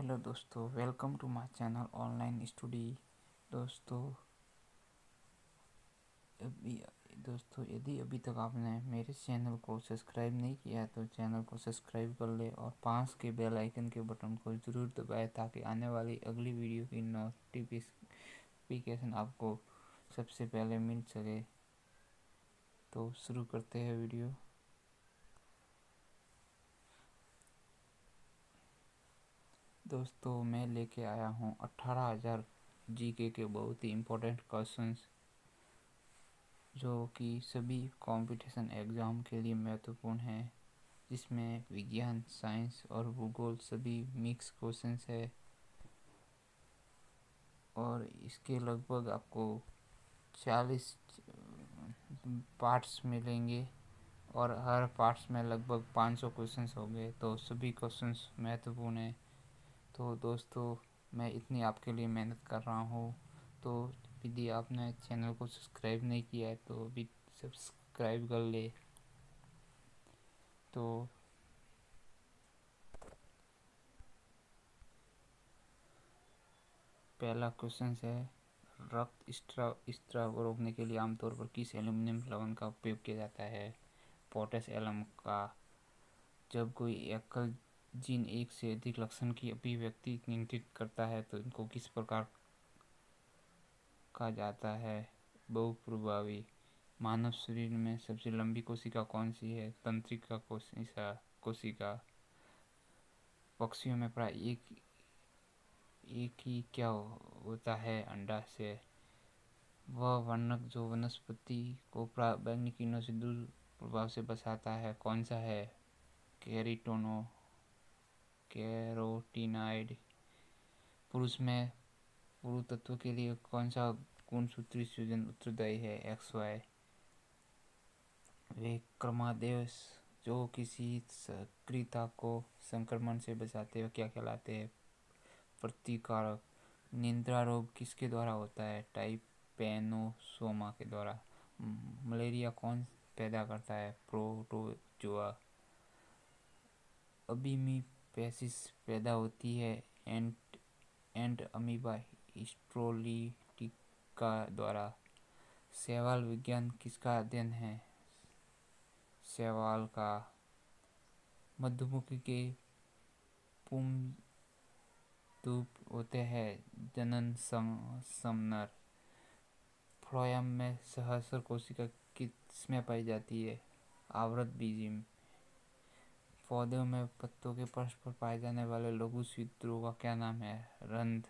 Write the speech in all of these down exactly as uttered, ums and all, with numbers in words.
Hello दोस्तों, welcome to my channel online study. दोस्तों अभी दोस्तों यदि अभी तक आपने मेरे चैनल को सब्सक्राइब नहीं किया है तो चैनल को सब्सक्राइब कर ले और पास के बेल आइकन के बटन को ज़रूर दबाएं ताकि आने वाली अगली वीडियो की नोटिफिकेशन आपको सबसे पहले मिल सके। तो शुरू करते हैं वीडियो। दोस्तों मैं लेके आया हूँ अट्ठारह हज़ार जीके के बहुत ही इम्पोर्टेंट क्वेश्चंस जो कि सभी कंपटीशन एग्ज़ाम के लिए महत्वपूर्ण है, जिसमें विज्ञान, साइंस और भूगोल सभी मिक्स क्वेश्चंस है और इसके लगभग आपको चालीस पार्ट्स मिलेंगे और हर पार्ट्स में लगभग पाँच सौ क्वेश्चंस होंगे। तो सभी क्वेश्चंस महत्वपूर्ण हैं। तो दोस्तों मैं इतनी आपके लिए मेहनत कर रहा हूँ, तो यदि आपने चैनल को सब्सक्राइब नहीं किया है तो अभी सब्सक्राइब कर ले। तो पहला क्वेश्चन है, रक्त स्त्राव स्त्राव रोकने के लिए आमतौर पर किस एल्यूमिनियम लवण का उपयोग किया जाता है? पोटेश एलम का। जब कोई एकल जीन एक से अधिक लक्षण की अभिव्यक्ति नियंत्रित करता है तो इनको किस प्रकार कहा जाता है? बहुप्रभावी। मानव शरीर में सबसे लंबी कोशिका कौन सी है? तंत्रिका कोशिका कोशिका। पक्षियों में प्राय एक एक ही क्या होता है अंडा से? वह वर्णक जो वनस्पति को बैंगनी किरणों से दूर प्रभाव से बचाता है कौन सा है? कैरोटिनो कैरोटिनाइड। पुरुष में पुरुषत्व के लिए कौन सा गुणसूत्री संयोजन उत्तरदायी है? X Y. वे क्रमादेश जो किसी सक्रियता को संक्रमण से बचाते हैं क्या कहलाते हैं? प्रतिकारक। निद्रा रोग किसके द्वारा होता है? टाइपैनोसोमा के द्वारा। मलेरिया कौन पैदा करता है? प्रोटोजोआ। अमीबेसिस पैदा होती है एंट एंट अमीबा हिस्टोलिटिका द्वारा। शैवाल विज्ञान किसका अध्ययन है? शैवाल का। मधुमक्खी के पुंजूप होते हैं जनन समनर। फ्लोएम में सहस्र कोशिका किसमें पाई जाती है? आवृत बीज में। पौधों में पत्तों के फर्श पर पाए जाने वाले लघु छिद्रों का क्या नाम है? रंध्र।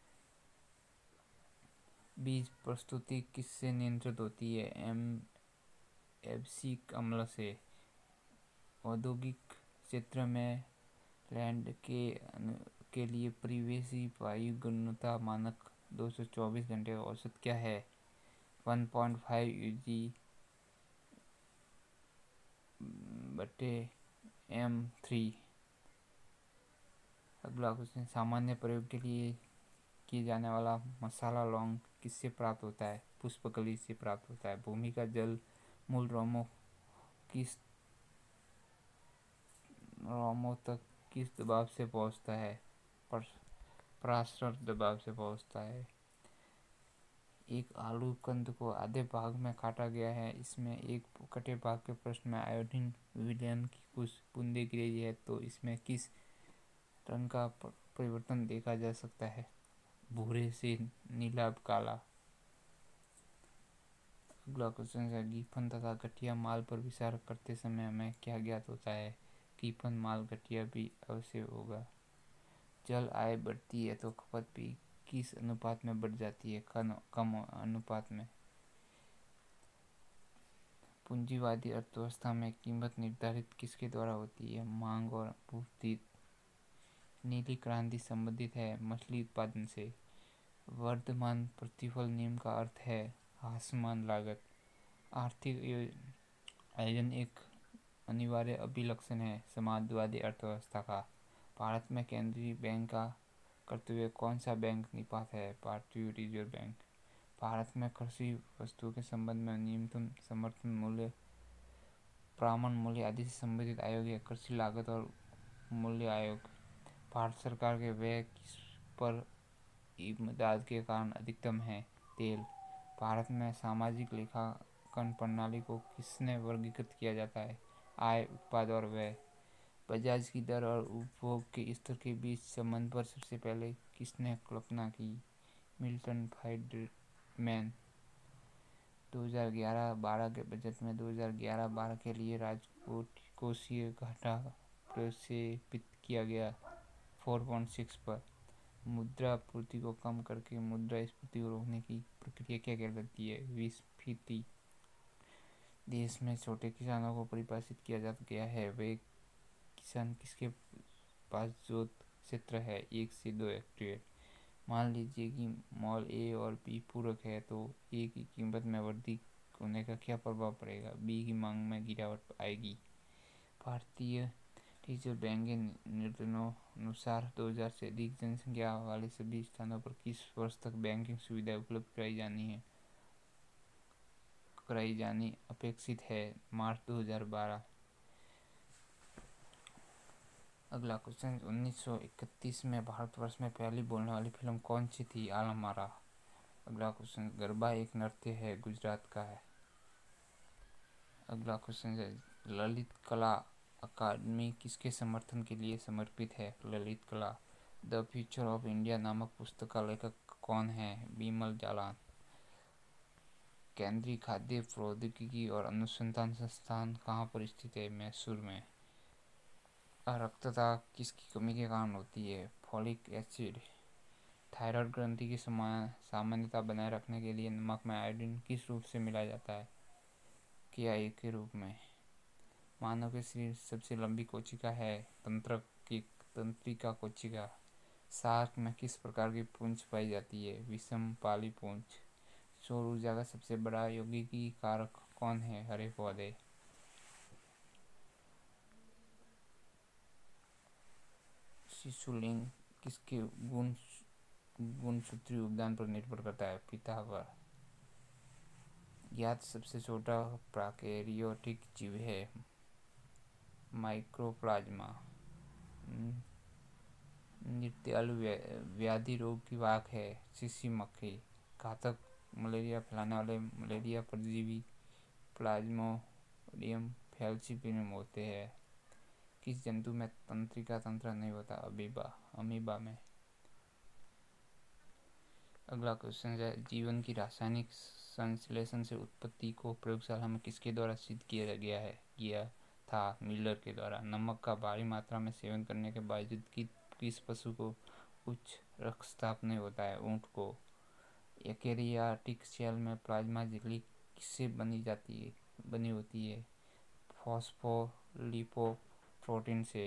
बीज प्रस्तुति किससे नियंत्रित होती है? एम एब्सिक अम्ल से। औद्योगिक क्षेत्र में लैंड के के लिए परिवेशी वायु गुणवत्ता मानक दो सौ चौबीस घंटे का औसत क्या है? एक पॉइंट पाँच यूजी बटे एम थ्री। अगला क्वेश्चन, सामान्य प्रयोग के लिए किए जाने वाला मसाला लौंग किससे प्राप्त होता है? पुष्पकली से प्राप्त होता है। भूमि का जल मूल रोमों किस रोमों तक किस दबाव से पहुंचता है? पराशर दबाव से पहुंचता है। एक आलू कंद को आधे भाग में काटा गया है, इसमें एक कटे भाग के पृष्ठ में आयोडीन विलयन की कुछ बूंदें गिरी है, तो इसमें किस रंग का परिवर्तन देखा जा सकता है? भूरे से नीला काला। अगला क्वेश्चन है, गिब्बन तथा गठिया माल पर विचार करते समय हमें क्या ज्ञात होता है? गिब्बन माल गठिया भी अवश्य होगा। जल आय बढ़ती है तो खपत भी किस अनुपात में बढ़ जाती है? कम अनुपात में। पूंजीवादी अर्थव्यवस्था में कीमत निर्धारित किसके द्वारा होती है? मांग और आपूर्ति। नीली क्रांति संबंधित है मछली उत्पादन से। वर्तमान प्रतिफल नियम का अर्थ है हास्यमान लागत। आर्थिक आयोजन एक अनिवार्य अभिलक्षण है समाजवादी अर्थव्यवस्था का। भारत में केंद्रीय बैंक का कर्तव्य कौन सा बैंक निभाता है? भारतीय रिजर्व बैंक। भारत में कृषि वस्तुओं के संबंध में न्यूनतम समर्थन मूल्य, प्रामाण मूल्य आदि से संबंधित आयोग है कृषि लागत और मूल्य आयोग। भारत सरकार के व्यय किस पर इमदाद के कारण अधिकतम है? तेल। भारत में सामाजिक लेखांकन प्रणाली को किसने वर्गीकृत किया जाता है? आय, उत्पाद और व्यय। बजाज की दर और उपभोग के स्तर के बीच संबंध पर सबसे पहले किसने कल्पना की? Milton Friedman. दो हज़ार ग्यारह बारह के बजट में दो हज़ार ग्यारह बारह के लिए राजकोषीय घाटा प्रक्षेपित किया गया चार पॉइंट छह पर। मुद्रापूर्ति को कम करके मुद्रास्फीति को रोकने की प्रक्रिया क्या कहलाती है? विस्फीति। देश में छोटे किसानों को परिभाषित किया जा गया है। वे किसान किसके पास जोत क्षेत्र है एक से दो हेक्टेयर। मान लीजिए कि मॉल ए और बी पूरक है, तो ए की कीमत में वृद्धि होने का क्या प्रभाव पड़ेगा? बी की मांग में गिरावट आएगी। भारतीय रिजर्व बैंक के निर्देशों अनुसार दो हज़ार से अधिक जनसंख्या वाले सभी स्थानों पर किस वर्ष तक बैंकिंग सुविधा उपलब्ध कराई जानी है कराई जानी अपेक्षित है? मार्च दो हज़ार बारह। अगला क्वेश्चन, उन्नीस सौ इकतीस में भारतवर्ष में पहली बोलने वाली फिल्म कौन सी थी? आलमारा। अगला क्वेश्चन, गरबा एक नृत्य है, गुजरात का है। अगला क्वेश्चन है, ललित कला अकादमी किसके समर्थन के लिए समर्पित है? ललित कला। द फ्यूचर ऑफ इंडिया नामक पुस्तक का लेखक कौन है? बिमल जालान। केंद्रीय खाद्य प्रौद्योगिकी और अनुसंधान संस्थान कहाँ पर स्थित है? मैसूर में। रक्तता किसकी कमी के कारण होती है? Folic acid. थायराइड ग्रंथि की सामान्यता बनाए रखने के लिए नमक में आयोडीन किस रूप से मिलाया जाता है? के आई के रूप में। मानव के शरीर सबसे लंबी कोशिका है? तंत्र की तंत्रिका कोशिका। शार्क में किस प्रकार की पूंछ पाई जाती है? विषम पाली पूंछ। सौर ऊर्जा का सबसे बड़ा यौगिकीय कारक कौन है? हरे पौधे। शिशुलिंग किसके गुण गुणसूत्री उद्यान पर निर्भर करता है? पिता पर। ज्ञात सबसे छोटा प्रोकैरियोटिक जीव है? माइक्रोप्लाज्मा। नृत्यालु व्याधि रोग की वाहक है? सीसी मक्खी। घातक मलेरिया फैलाने वाले मलेरिया परजीवी प्लाज्मोडियम फैलसीपियम होते हैं। किस जंतु में तंत्रिका तंत्र नहीं होता? अमीबा अमीबा में। अगला क्वेश्चन है, जीवन की रासायनिक संश्लेषण से उत्पत्ति को प्रयोगशाला में किसके द्वारा सिद्ध किया गया है किया था? मिलर के द्वारा। नमक का भारी मात्रा में सेवन करने के बावजूद कि, किस पशु को उच्च रक्तचाप नहीं होता है? ऊंट को। यूकैरियोटिक सेल में प्लाज्मा झिल्ली किससे बनी जाती है बनी होती है? फॉस्फोलिपोप्रोटीन से।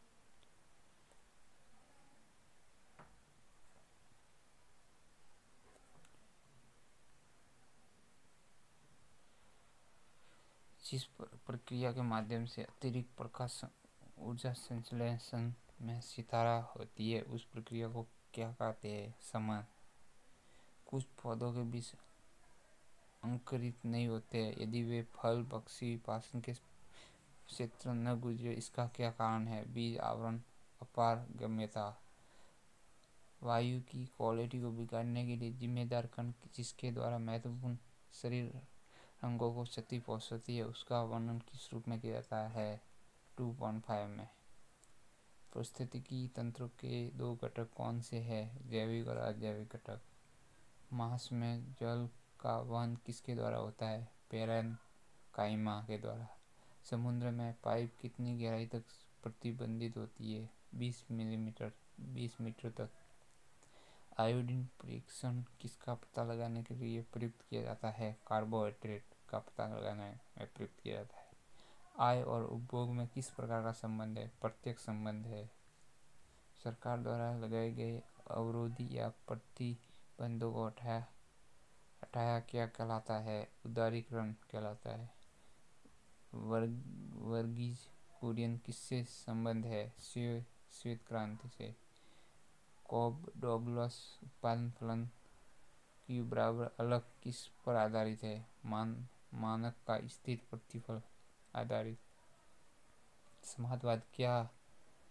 जिस प्रक्रिया के माध्यम से अतिरिक्त प्रकाश ऊर्जा संश्लेषण में सितारा होती है, उस प्रक्रिया को क्या कहते हैं? शमन। कुछ पौधों के बीज अंकुरित नहीं होते यदि वे फल पक्षी पाचन के क्षेत्र न गुजरे, इसका क्या कारण है? बीज आवरण अपारगम्यता। वायु की क्वालिटी को बिगाड़ने के लिए जिम्मेदार कण जिसके द्वारा महत्वपूर्ण शरीर अंगों को क्षति पहुंचती है, उसका वर्णन किस रूप में किया जाता है? दो पॉइंट पाँच में। पारिस्थितिकी तंत्र के दो घटक कौन से हैं? जैविक और अजैविक घटक। मांस में जल का वहन किसके द्वारा होता है? पैरेन्काइमा के द्वारा। समुद्र में पाइप कितनी गहराई तक प्रतिबंधित होती है? बीस मिलीमीटर बीस मीटर तक। आयोडीन परीक्षण किसका पता लगाने के लिए प्रयुक्त किया जाता है? कार्बोहाइड्रेट का पता लगाने में प्रयुक्त किया जाता है। आय और उपभोग में किस प्रकार का संबंध है? प्रत्यक्ष संबंध है। सरकार द्वारा लगाए गए अवरोधी या प्रतिबंधों को हटाया हटाया क्या कहलाता है? उदारीकरण कहलाता है। वर्ग वर्गीज कुरियन किससे संबंध है? श्वेत क्रांति से। कॉब डॉगलस उत्पादन फलन की बराबर अलग किस पर आधारित है? मान मानक का स्थिर प्रतिफल आधारित। समाजवाद क्या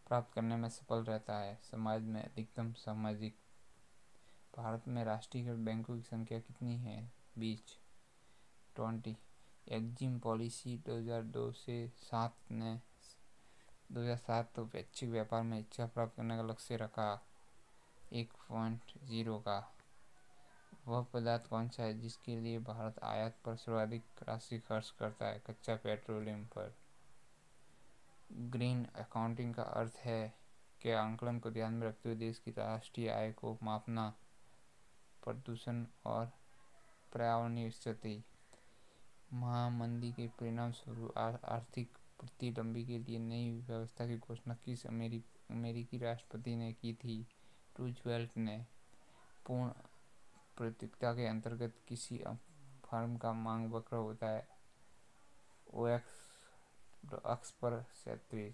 प्राप्त करने में सफल रहता है। समाज में अधिकतम सामाजिक। भारत में राष्ट्रीयकृत बैंकों की संख्या कितनी है? बीस। ट्वेंटी। एक्जिम पॉलिसी दो हज़ार दो से सात ने दो हज़ार सात तो वैश्विक व्यापार में इच्छा प्राप्त करने का लक्ष्य रखा एक पॉइंट ज़ीरो का। वह पदार्थ कौन सा है जिसके लिए भारत आयात पर सर्वाधिक राशि खर्च करता है? कच्चा पेट्रोलियम पर। ग्रीन अकाउंटिंग का अर्थ है कि आंकलन को ध्यान में रखते हुए देश की राष्ट्रीय आय को मापना, प्रदूषण और पर्यावरणीय स्थिति। महामंदी के परिणाम स्वरूप आर्थिक प्रतिलंबी के लिए नई व्यवस्था की घोषणा किस अमेरि, अमेरिकी राष्ट्रपति ने की थी? रूजवेल्ट ने। पूर्ण प्रतियोगिता के अंतर्गत किसी फर्म का मांग वक्र होता है ओ एक्स अक्ष पर सैंतीस।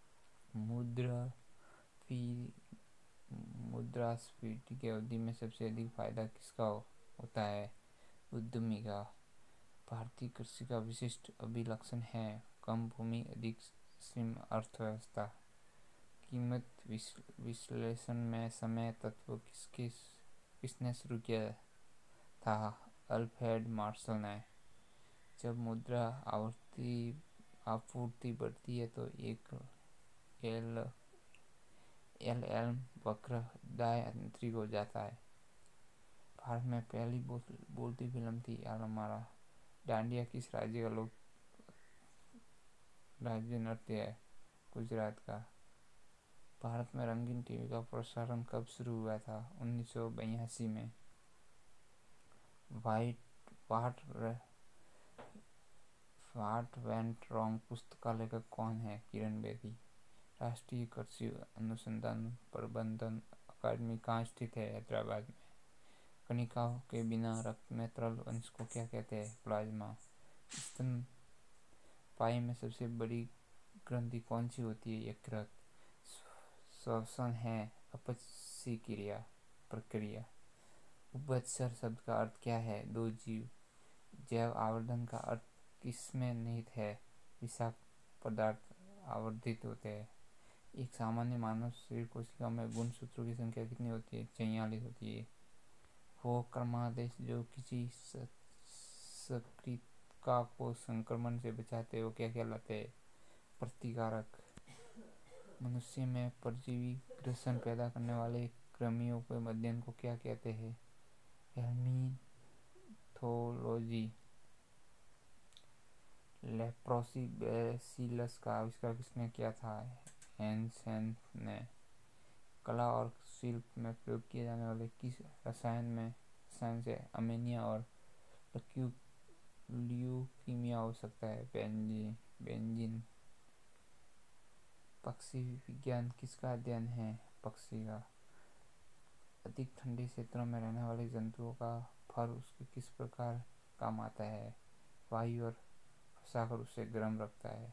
मुद्राफी मुद्रास्फीति की अवधि में सबसे अधिक फायदा किसका होता है? उद्यमी का। भारतीय कृषि का विशिष्ट अभिलक्षण है कम भूमि अधिक सीमित अर्थव्यवस्था। कीमत विश्लेषण में समय तत्व किसके किसने शुरू किया था? अल्फ्रेड मार्शल ने। जब मुद्रा आवर्ती आपूर्ति बढ़ती है तो एक एल एल एल वक्र दायंत्रिक हो जाता है। भारत में पहली बोल, बोलती फिल्म थी आलमारा। डांडिया किस राज्य का लोक राज्य नृत्य है? गुजरात का। भारत में रंगीन टीवी का प्रसारण कब शुरू हुआ था? उन्नीस सौ बयासी में। White what what went wrong पुस्तक का लेखक कौन है? किरण बेदी। राष्ट्रीय कृषि अनुसंधान प्रबंधन अकादमी कहाँ स्थित है? हैदराबाद में। कणिकाओं के बिना रक्त में तरल अंश को क्या कहते हैं? प्लाज्मा। स्तनपायी में सबसे बड़ी ग्रंथि कौन सी होती है? यकृत। श्वसन है अपचयी क्रिया प्रक्रिया। उपभत्सर शब्द का अर्थ क्या है? दो जीव। जैव आवर्धन का अर्थ किसमें निहित है? विषाक्त पदार्थ आवर्धित होते हैं। एक सामान्य मानव शरीर कोशिका में गुणसूत्रों की संख्या कितनी होती है? छियालीस होती है। वो क्रमादेश जो किसी संक्रिका को संक्रमण से बचाते हैं वो क्या कहलाते हैं? प्रतिकारक। मनुष्य में परजीवी ग्रसन पैदा करने वाले कृमियों के अध्ययन को क्या कहते हैं? हेल्मिन्थोलॉजी। लेप्रोसी बैसिलस का आविष्कार किसने किया था? हैंसेन ने। कला और शिल्प में प्रयोग किए जाने वाले किस रसायन में रसायन से अमीनिया और ल्यूकीमिया हो सकता है? बेंजीन बेंजीन पक्षी विज्ञान किसका अध्ययन है? पक्षी का। अधिक ठंडे क्षेत्रों में रहने वाले जंतुओं का फर उसके किस प्रकार काम आता है? वायु और फंसाकर उसे गर्म रखता है।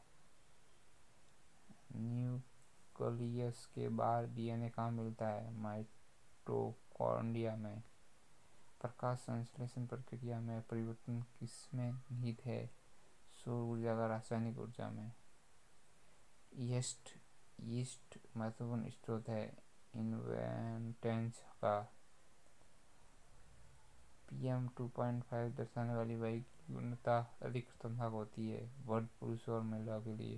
न्यूक्लियस के बाहर डीएनए कहाँ मिलता है? माइटोकॉन्ड्रिया में। प्रकाश संश्लेषण प्रक्रिया में परिवर्तन किसमें निहित है? सौर ऊर्जा का रासायनिक ऊर्जा में। यीस्ट यीस्ट महत्वपूर्ण स्रोत है इन्वेंटेंस का। पीएम टू पॉइंट फाइव दर्शाने वाली वायु की गुणवत्ता अधिक खतरनाक होती है वर्ग पुरुष और महिलाओं के लिए।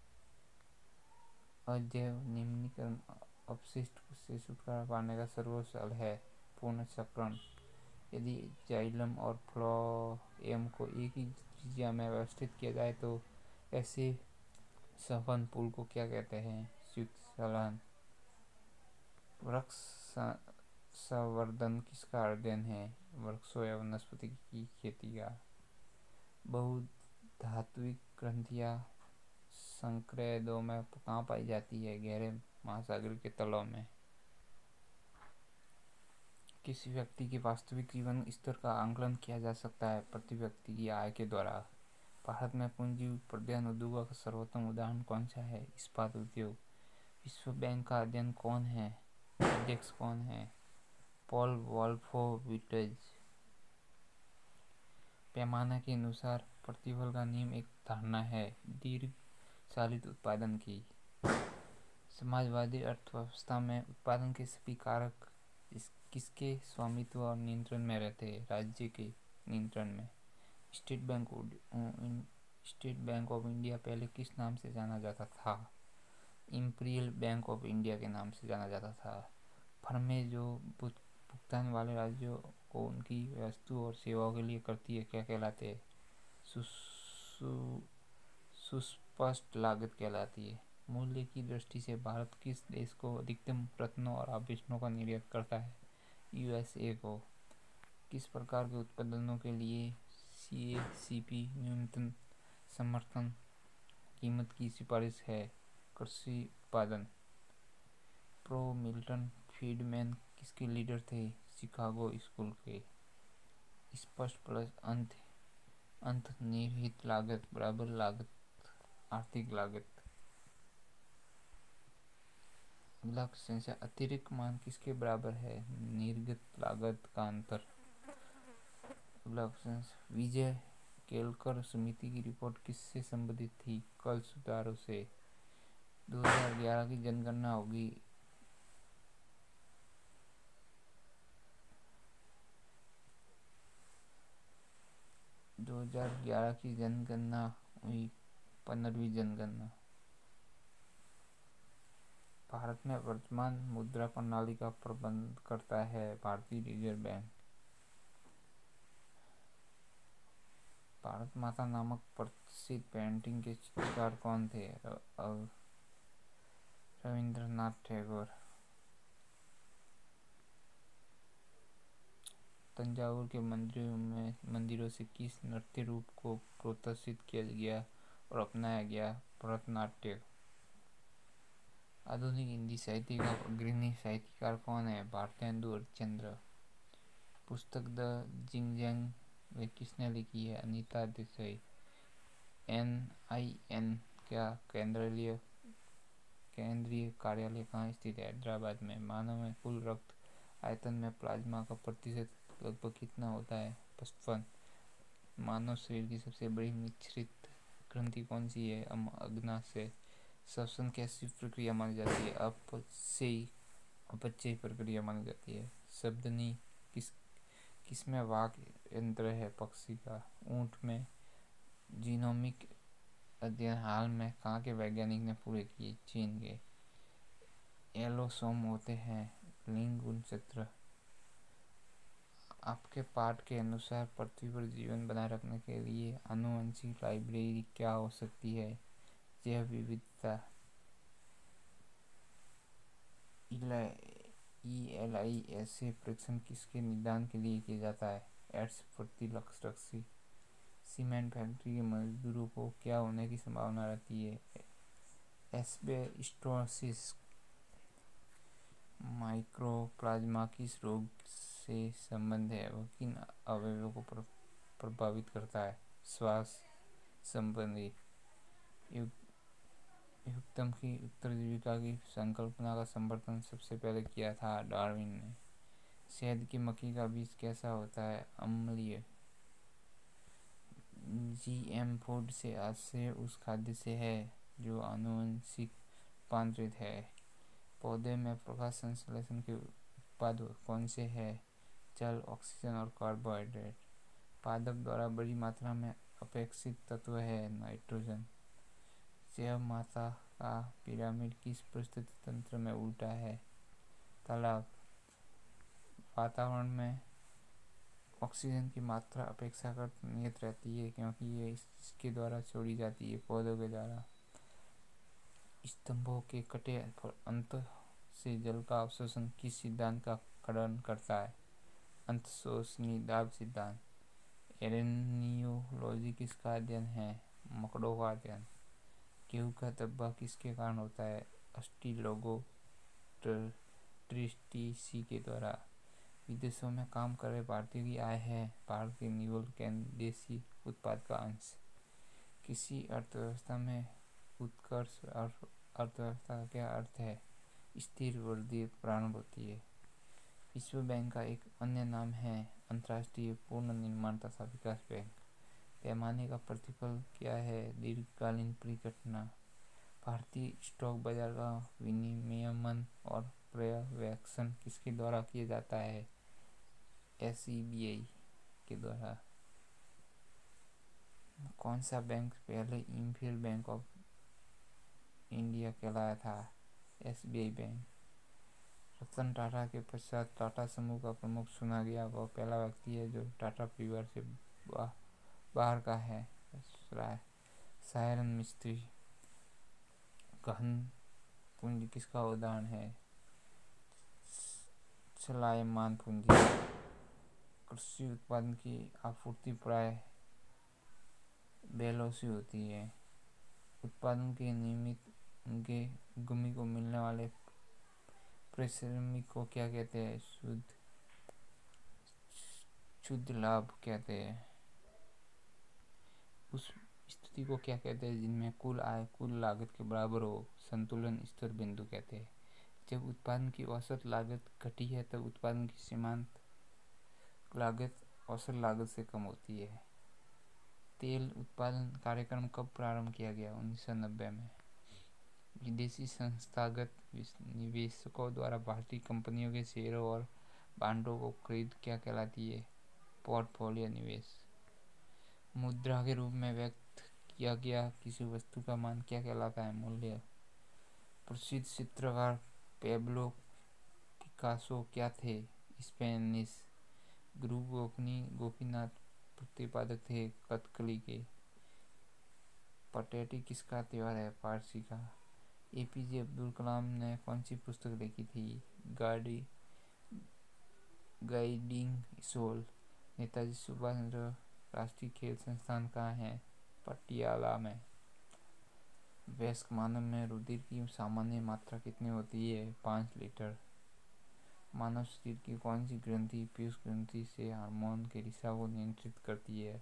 अजैव निम्नीकरण अपशिष्ट से छुटकारा पाने का सर्वोच्च हल है पूर्ण चक्रण। यदि जाइलम और फ्लोएम को एक ही त्रिज्या में व्यवस्थित किया जाए तो ऐसे संवहन पुल को क्या कहते हैं? संयुक्त संवहन। वृक्ष संवर्धन किसका अध्ययन है? वृक्षों या वनस्पति की खेती का। बहुधात्विक ग्रंथियां संक्रेदों में कहाँ पाई जाती है? गहरे महासागर के तलों में। किसी व्यक्ति के वास्तविक जीवन स्तर का आंकलन किया जा सकता है प्रति व्यक्ति की आय के द्वारा। भारत में पूंजी प्रदान उद्योगों का सर्वोत्तम उदाहरण कौन सा है? इस्पात उद्योग। विश्व बैंक का अध्ययन कौन है? अध्यक्ष कौन है? Paul Wolfowitz. पैमाना के अनुसार प्रतिफल का नियम एक धारणा है दीर्घकालिक उत्पादन की। समाजवादी अर्थव्यवस्था में उत्पादन के सभी कारक इस किसके स्वामित्व और नियंत्रण में रहते हैं? राज्य के नियंत्रण में। State bank state bank of India पहले किस नाम से जाना जाता था? इंपीरियल बैंक ऑफ इंडिया के नाम से जाना जाता था। फर्में जो भुगतान वाले राज्यों को उनकी वस्तु और सेवाओं के लिए करती है क्या कहलाते हैं? सुस्पष्ट लागत कहलाती है। मूल्य की दृष्टि से भारत किस देश को अधिकतम रत्नों और आभूषणों का निर्यात करता है? यूएसए को। किस प्रकार के उत्पादनों के लिए सीएसीपी न्यूनतम समर्थन कीमत की सिफारिश है? कृषि उत्पादन। प्रो मिल्टन फ्रीडमैन किसके लीडर थे? शिकागो स्कूल के। स्पष्ट प्लस अंत अंतर्निहित लागत बराबर लागत आर्थिक लागत। अगला क्वेश्चन है अतिरिक्त मान किसके बराबर है? निर्गत लागत का अंतर। अगला क्वेश्चन विजय केलकर समिति की रिपोर्ट किससे संबंधित थी? कल सुधारों से। दो हज़ार ग्यारह की जनगणना होगी दो हज़ार ग्यारह की जनगणना हुई पंद्रहवीं जनगणना। भारत में वर्तमान मुद्रा प्रणाली का प्रबंध करता है भारतीय रिजर्व बैंक। भारत माता नामक प्रसिद्ध पेंटिंग के चित्रकार कौन थे? रविंद्रनाथ टैगोर। तंजावुर के मंदिरों में मंदिरों से किस नृत्य रूप को प्रोत्साहित किया गया और अपनाया गया? भरतनाट्यम। आधुनिक हिंदी साहित्य का अग्रणी साहित्यकार कौन है? भारतेंदु हरिश्चंद्र। पुस्तक द जिंगजैंग वे किसने लिखी है? Anita Desai. N I N का केंद्रीय केंद्रीय कार्यालय कहाँ स्थित है? हैदराबाद में। मानव में कुल रक्त आयतन में प्लाज्मा का प्रतिशत लगभग कितना होता है? पचपन। मानव शरीर की सबसे बड़ी मिश्रित ग्रंथि कौन सी है? अग्नाशय। श्वसन कैसी प्रक्रिया मानी जाती है? अपचयी अपचयी प्रक्रिया मानी जाती है। शब्दनी किस किसमें वाक यंत्र है? पक्षी का। ऊंट में जीनोमिक अध्ययन हाल में कहाँ के वैज्ञानिक ने पूरे किए? चीन के। एलोसोम होते हैं लिंग गुणसूत्र। आपके पाठ के अनुसार पृथ्वी पर जीवन बनाए रखने के लिए आनुवंशिक लाइब्रेरी क्या हो सकती है? जैव विविधता। ई एल आई ऐसे परीक्षण किसके निदान के लिए किया जाता है? एड्स प्रतिरक्षी। सीमेंट फैक्ट्री के मजदूरों को क्या होने की संभावना रहती है? एस्बेस्टोसिस। माइक्रोप्लाज्मा किस रोग से संबंध है? वह किन अवयवों को प्रभावित करता है? श्वास संबंधी। युक्तम की उत्तरजीविता की संकल्पना का समर्थन सबसे पहले किया था डार्विन ने। शहद की मक्खी का बीज कैसा होता है? अम्लीय। जीएम फूड से आशय उस खाद्य से है जो आनुवंशिक रूपांतरित है। पौधे में प्रकाश संश्लेषण के उत्पाद कौन से हैं? जल, ऑक्सीजन और कार्बोहाइड्रेट। पादप द्वारा बड़ी मात्रा में अपेक्षित तत्व है नाइट्रोजन। जैव माता का पिरामिड किस परिस्थिति तंत्र में उल्टा है? तालाब। वातावरण में ऑक्सीजन की मात्रा अपेक्षाकृत नियत रहती है क्योंकि ये इसके द्वारा छोड़ी जाती है पौधों के द्वारा। स्तंभों के कटे अंत से जल का अवशोषण किस सिद्धांत का खंडन करता है? अंतःशोषणी दाब सिद्धांत। एरेनियोलॉजी किसका अध्ययन है? मकड़ों का अध्ययन। गेहूं का धब्बा किसके कारण होता है? अस्टिलोगोट्रिस्टिसी के द्वारा। विदेशों में काम कर रहे भारतीयों की आय है भारत के निवल देशी उत्पाद का अंश। किसी अर्थव्यवस्था में उत्कर्ष अर्थव्यवस्था का क्या अर्थ है? स्थिर वृद्धि प्रारंभ होती है। विश्व बैंक का एक अन्य नाम है अंतर्राष्ट्रीय पुनर्निर्माण तथा विकास बैंक। पैमाने का प्रतिफल क्या है? दीर्घकालीन परिघटना। भारतीय स्टॉक बाजार का विनियमन और पर्यवेक्षण किसके द्वारा किया जाता है? एस ई बी आई के द्वारा। कौन सा बैंक पहले इंफिल बैंक ऑफ इंडिया कहलाया था? S B I bank. Ratan Tata के पश्चात टाटा समूह का प्रमुख चुना गया वह पहला व्यक्ति है जो टाटा परिवार से बाहर का है। सायरन मिस्त्री। गहन पूंजी किसका उदाहरण है? चलायमान पूंजी। कृषि उत्पादन की आपूर्ति प्राय बैलों से होती है। उत्पादन के निमित्त उनके भूमि को मिलने वाले पारिश्रमिक को क्या कहते हैं? शुद्ध शुद्ध लाभ कहते हैं। उस स्थिति को क्या कहते हैं जिनमें कुल आय कुल लागत के बराबर हो? संतुलन स्तर बिंदु कहते हैं। जब उत्पादन की औसत लागत घटी है तब उत्पादन की सीमांत लागत औसत लागत से कम होती है। तेल उत्पादन कार्यक्रम कब प्रारंभ किया गया? उन्नीस सौ नब्बे में। विदेशी संस्थागत निवेशकों द्वारा भारतीय कंपनियों के शेयरों और बांडों को खरीद क्या कहलाती है? पोर्टफोलियो निवेश। मुद्रा के रूप में व्यक्त किया गया किसी वस्तु का मान क्या कहलाता है? मूल्य। प्रसिद्ध चित्रकार पेब्लो पिकासो क्या थे? स्पेनिश। गुरु गोखनी गोपीनाथ प्रतिपादक थे कथकली के। पटेटी किसका त्योहार है? पारसी का। एपीजे अब्दुल कलाम ने कौन सी पुस्तक लिखी थी? गाड़ी गाइडिंग सोल। नेताजी सुभाष चंद्र राष्ट्रीय खेल संस्थान कहाँ है? पटियाला में। वयस्क मानव में रुधिर की सामान्य मात्रा कितनी होती है? पाँच लीटर। मानव शरीर की कौन सी ग्रंथि पीयूष ग्रंथि से हार्मोन के रिसाव को नियंत्रित करती है?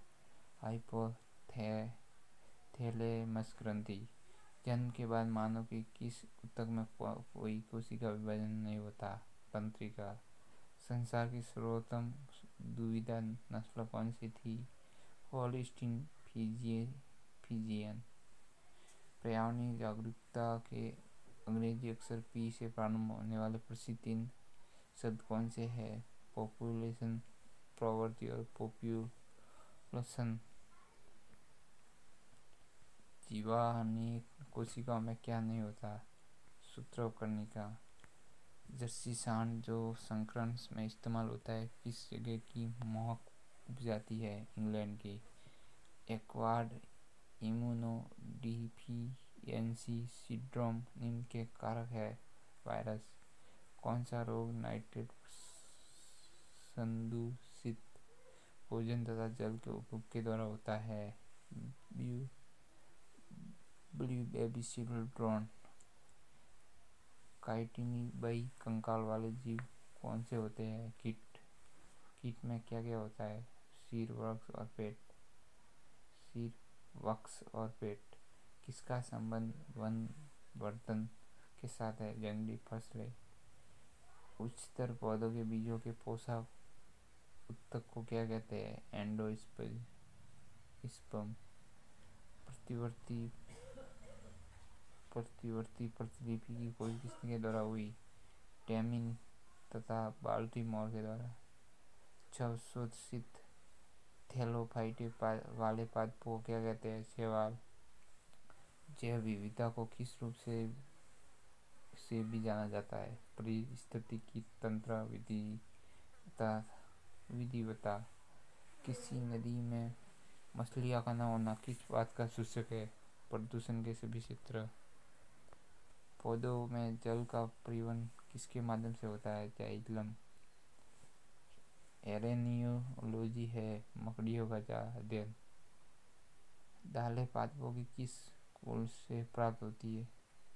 हाइपोथैलेमस ग्रंथि। जन्म के बाद मानव के किस ऊतक में कोई कोशिका विभाजन नहीं होता? तंत्रिका। संसार की सर्वोत्तम दुविधा नस्ल कौन सी थी? Holstein Friesian. पर्यावरणीय जागरूकता के अंग्रेजी अक्षर पी से प्रारंभ होने वाले प्रसिद्ध तीन शब्द कौन से हैं? पॉपुलेशन, प्रवृत्ति और पॉपुलेशन। जीवाणु कोशिकाओं में क्या नहीं होता? सूत्रकर्णिका। जर्सी सांड जो संकरण में इस्तेमाल होता है किस जगह की महक उपजाती है? इंग्लैंड की। एक्वायर्ड इम्यूनोडिफिशियेंसी सिंड्रोम निम्न के कारक है? वायरस। कौन सा रोग नाइट्रेट संदूषित भोजन तथा जल के उपयोग के द्वारा होता है? Blue BECIL drone. काइटिनिडाई कंकाल वाले जीव कौन से होते हैं? कीट। कीट में क्या क्या होता है? सिर, वक्ष और पेट। सिर, वक्ष और पेट। किसका संबंध वन वर्धन के साथ है? जंगली फसलें। उच्चतर पौधों के बीजों के पोषक ऊतक को क्या कहते हैं? एंडोस्पर्म। प्रतिवर्ती प्रतिवर्ती प्रतिलिपि की खोज किसके द्वारा हुई? टेमिन तथा बाल्टीमोर के द्वारा। छह शोधित थैलोफाइटे वाले पादपों को क्या कहते हैं? शैवाल। जैव विविधता को किस रूप से से भी जाना जाता है? पारिस्थितिकी तंत्र विविधता। किसी नदी में मछलियां का न होना किस बात का सूचक है? प्रदूषण के सभी क्षेत्र। पौधों में जल का परिवहन किसके माध्यम से होता है? जाइलम। एरेनियोलॉजी है मकड़ियों का अध्ययन। दालें पादपों की किस कुल से प्राप्त होती है?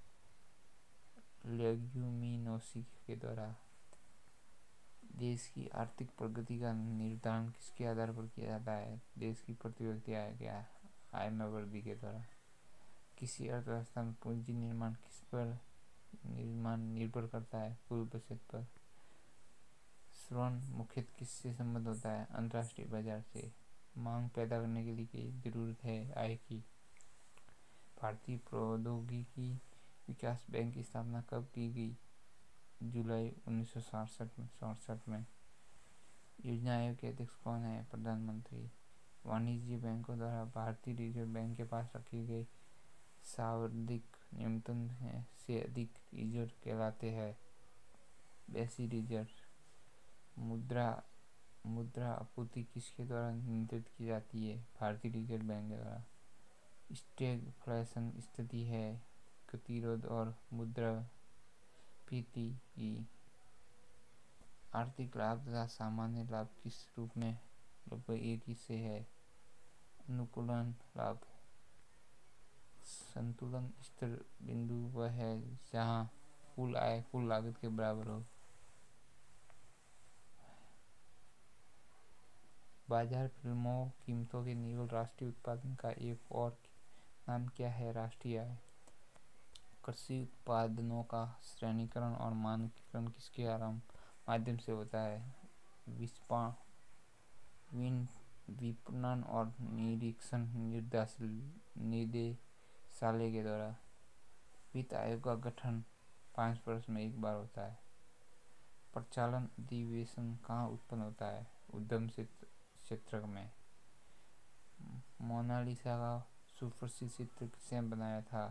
लेग्यूमिनोसी के द्वारा। देश की आर्थिक प्रगति का निर्धारण किसके आधार पर किया जाता है? देश की प्रति व्यक्ति आय क्या आय में वृद्धि के द्वारा। किसी अर्थव्यवस्था में पूंजी निर्माण किस पर निर्माण निर्भर करता है? कुल बचत पर। श्रवण मुख्यतः किससे संबंध होता है? अंतर्राष्ट्रीय बाजार से। मांग पैदा करने के लिए जरूरत है आय की। भारतीय प्रौद्योगिकी विकास बैंक की स्थापना कब की गई? जुलाई उन्नीस सौ सड़सठ में। योजना आयोग के अध्यक्ष कौन है? प्रधानमंत्री। वाणिज्य बैंकों द्वारा भारतीय रिजर्व बैंक के पास रखे गए सावधिक न्यूनतम से अधिक रिजर्व कहलाते हैं बेसी रिजर्व। मुद्रा मुद्रा आपूर्ति किसके द्वारा नियंत्रित की जाती है? भारतीय रिजर्व बैंक के द्वारा। स्टैगफ्लेशन स्थिति है गतिरोध और मुद्रास्फीति की। आर्थिक लाभ तथा सामान्य लाभ किस रूप में लगभग एक ही से है? अनुकूलन लाभ। संतुलन स्तर बिंदु वह है जहां कुल आय कुल लागत के बराबर हो। बाजार फिल्मों कीमतों के निवल राष्ट्रीय उत्पादन का एक और नाम क्या है? राष्ट्रीय आय। कृषि उत्पादनों का श्रेणीकरण और मानकीकरण किसके आरंभ माध्यम से होता है? विपणन और निरीक्षण निदेशालय के द्वारा। वित्त आयोग का गठन पाँच वर्ष में एक बार होता है। प्रचालन अधिवेशन कहाँ उत्पन्न होता है? उद्यम क्षेत्र में। मोनालिसा का सुप्रसिद्ध चित्र किसने बनाया था?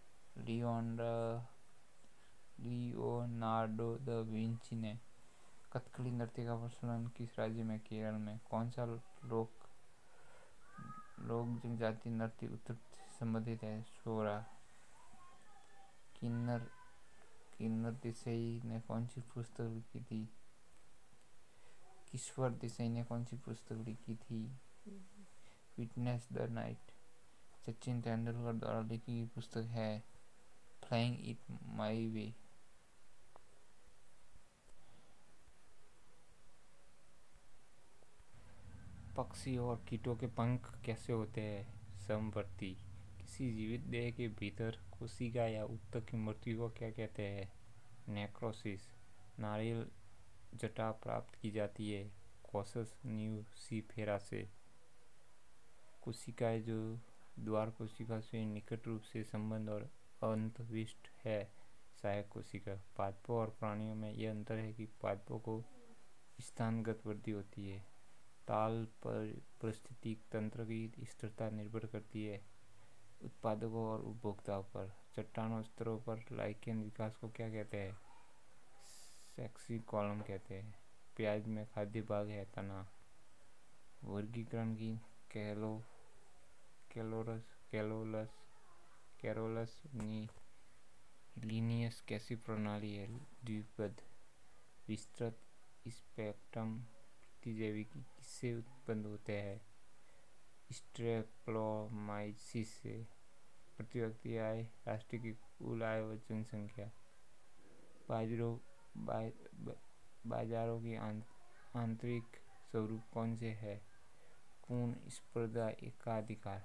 लियोनार्डो दा विंची ने। कथकली नृत्य का प्रचलन किस राज्य में? केरल में। कौन सा लोक लोक जनजाति नृत्य उत्तर से संबंधित है? सोरा। किन्नर किन्नर देसाई ने कौन सी पुस्तक लिखी थी? किश्वर देसाई ने कौन सी पुस्तक लिखी थी? Witness the night. Sachin Tendulkar द्वारा लिखी गई पुस्तक है फ्लाइंग इट माई वे। पक्षी और कीटों के पंख कैसे होते हैं? समवर्ती। किसी जीवित देह के भीतर कोशिका या ऊतक की मृत्यु को क्या कहते हैं? नेक्रोसिस। नारियल जटा प्राप्त की जाती है कोसस न्यूसीफेरा से। कोशिकाएं जो द्वार कोशिका से निकट रूप से संबद्ध और अंतःविष्ट है सहायक कोशिका। पादपों और प्राणियों में यह अंतर है कि पादपों को स्थानगत वृद्धि होती है। ताल पर पारिस्थितिक तंत्र की स्थिरता निर्भर करती है उत्पादकों और उपभोक्ताओं पर। चट्टानों स्तरों पर लाइकेन विकास को क्या कहते हैं? सेक्सी कॉलम कहते हैं। प्याज में खाद्य भाग है तना। वर्गीकरण की कैलो कैलोरस कैलोलस कैरोलस लीनियस कैसी प्रणाली है? द्विपद। विस्तृत स्पेक्ट्रम प्रतिजैविकी किससे उत्पन्न होते हैं? स्ट्रेप्टोमाइसिस से। प्रति व्यक्ति आय राष्ट्र की कुल आय व जनसंख्या। बाजारों बाजारों की आंतरिक स्वरूप कौन से है? पूर्ण स्पर्धा एकाधिकार।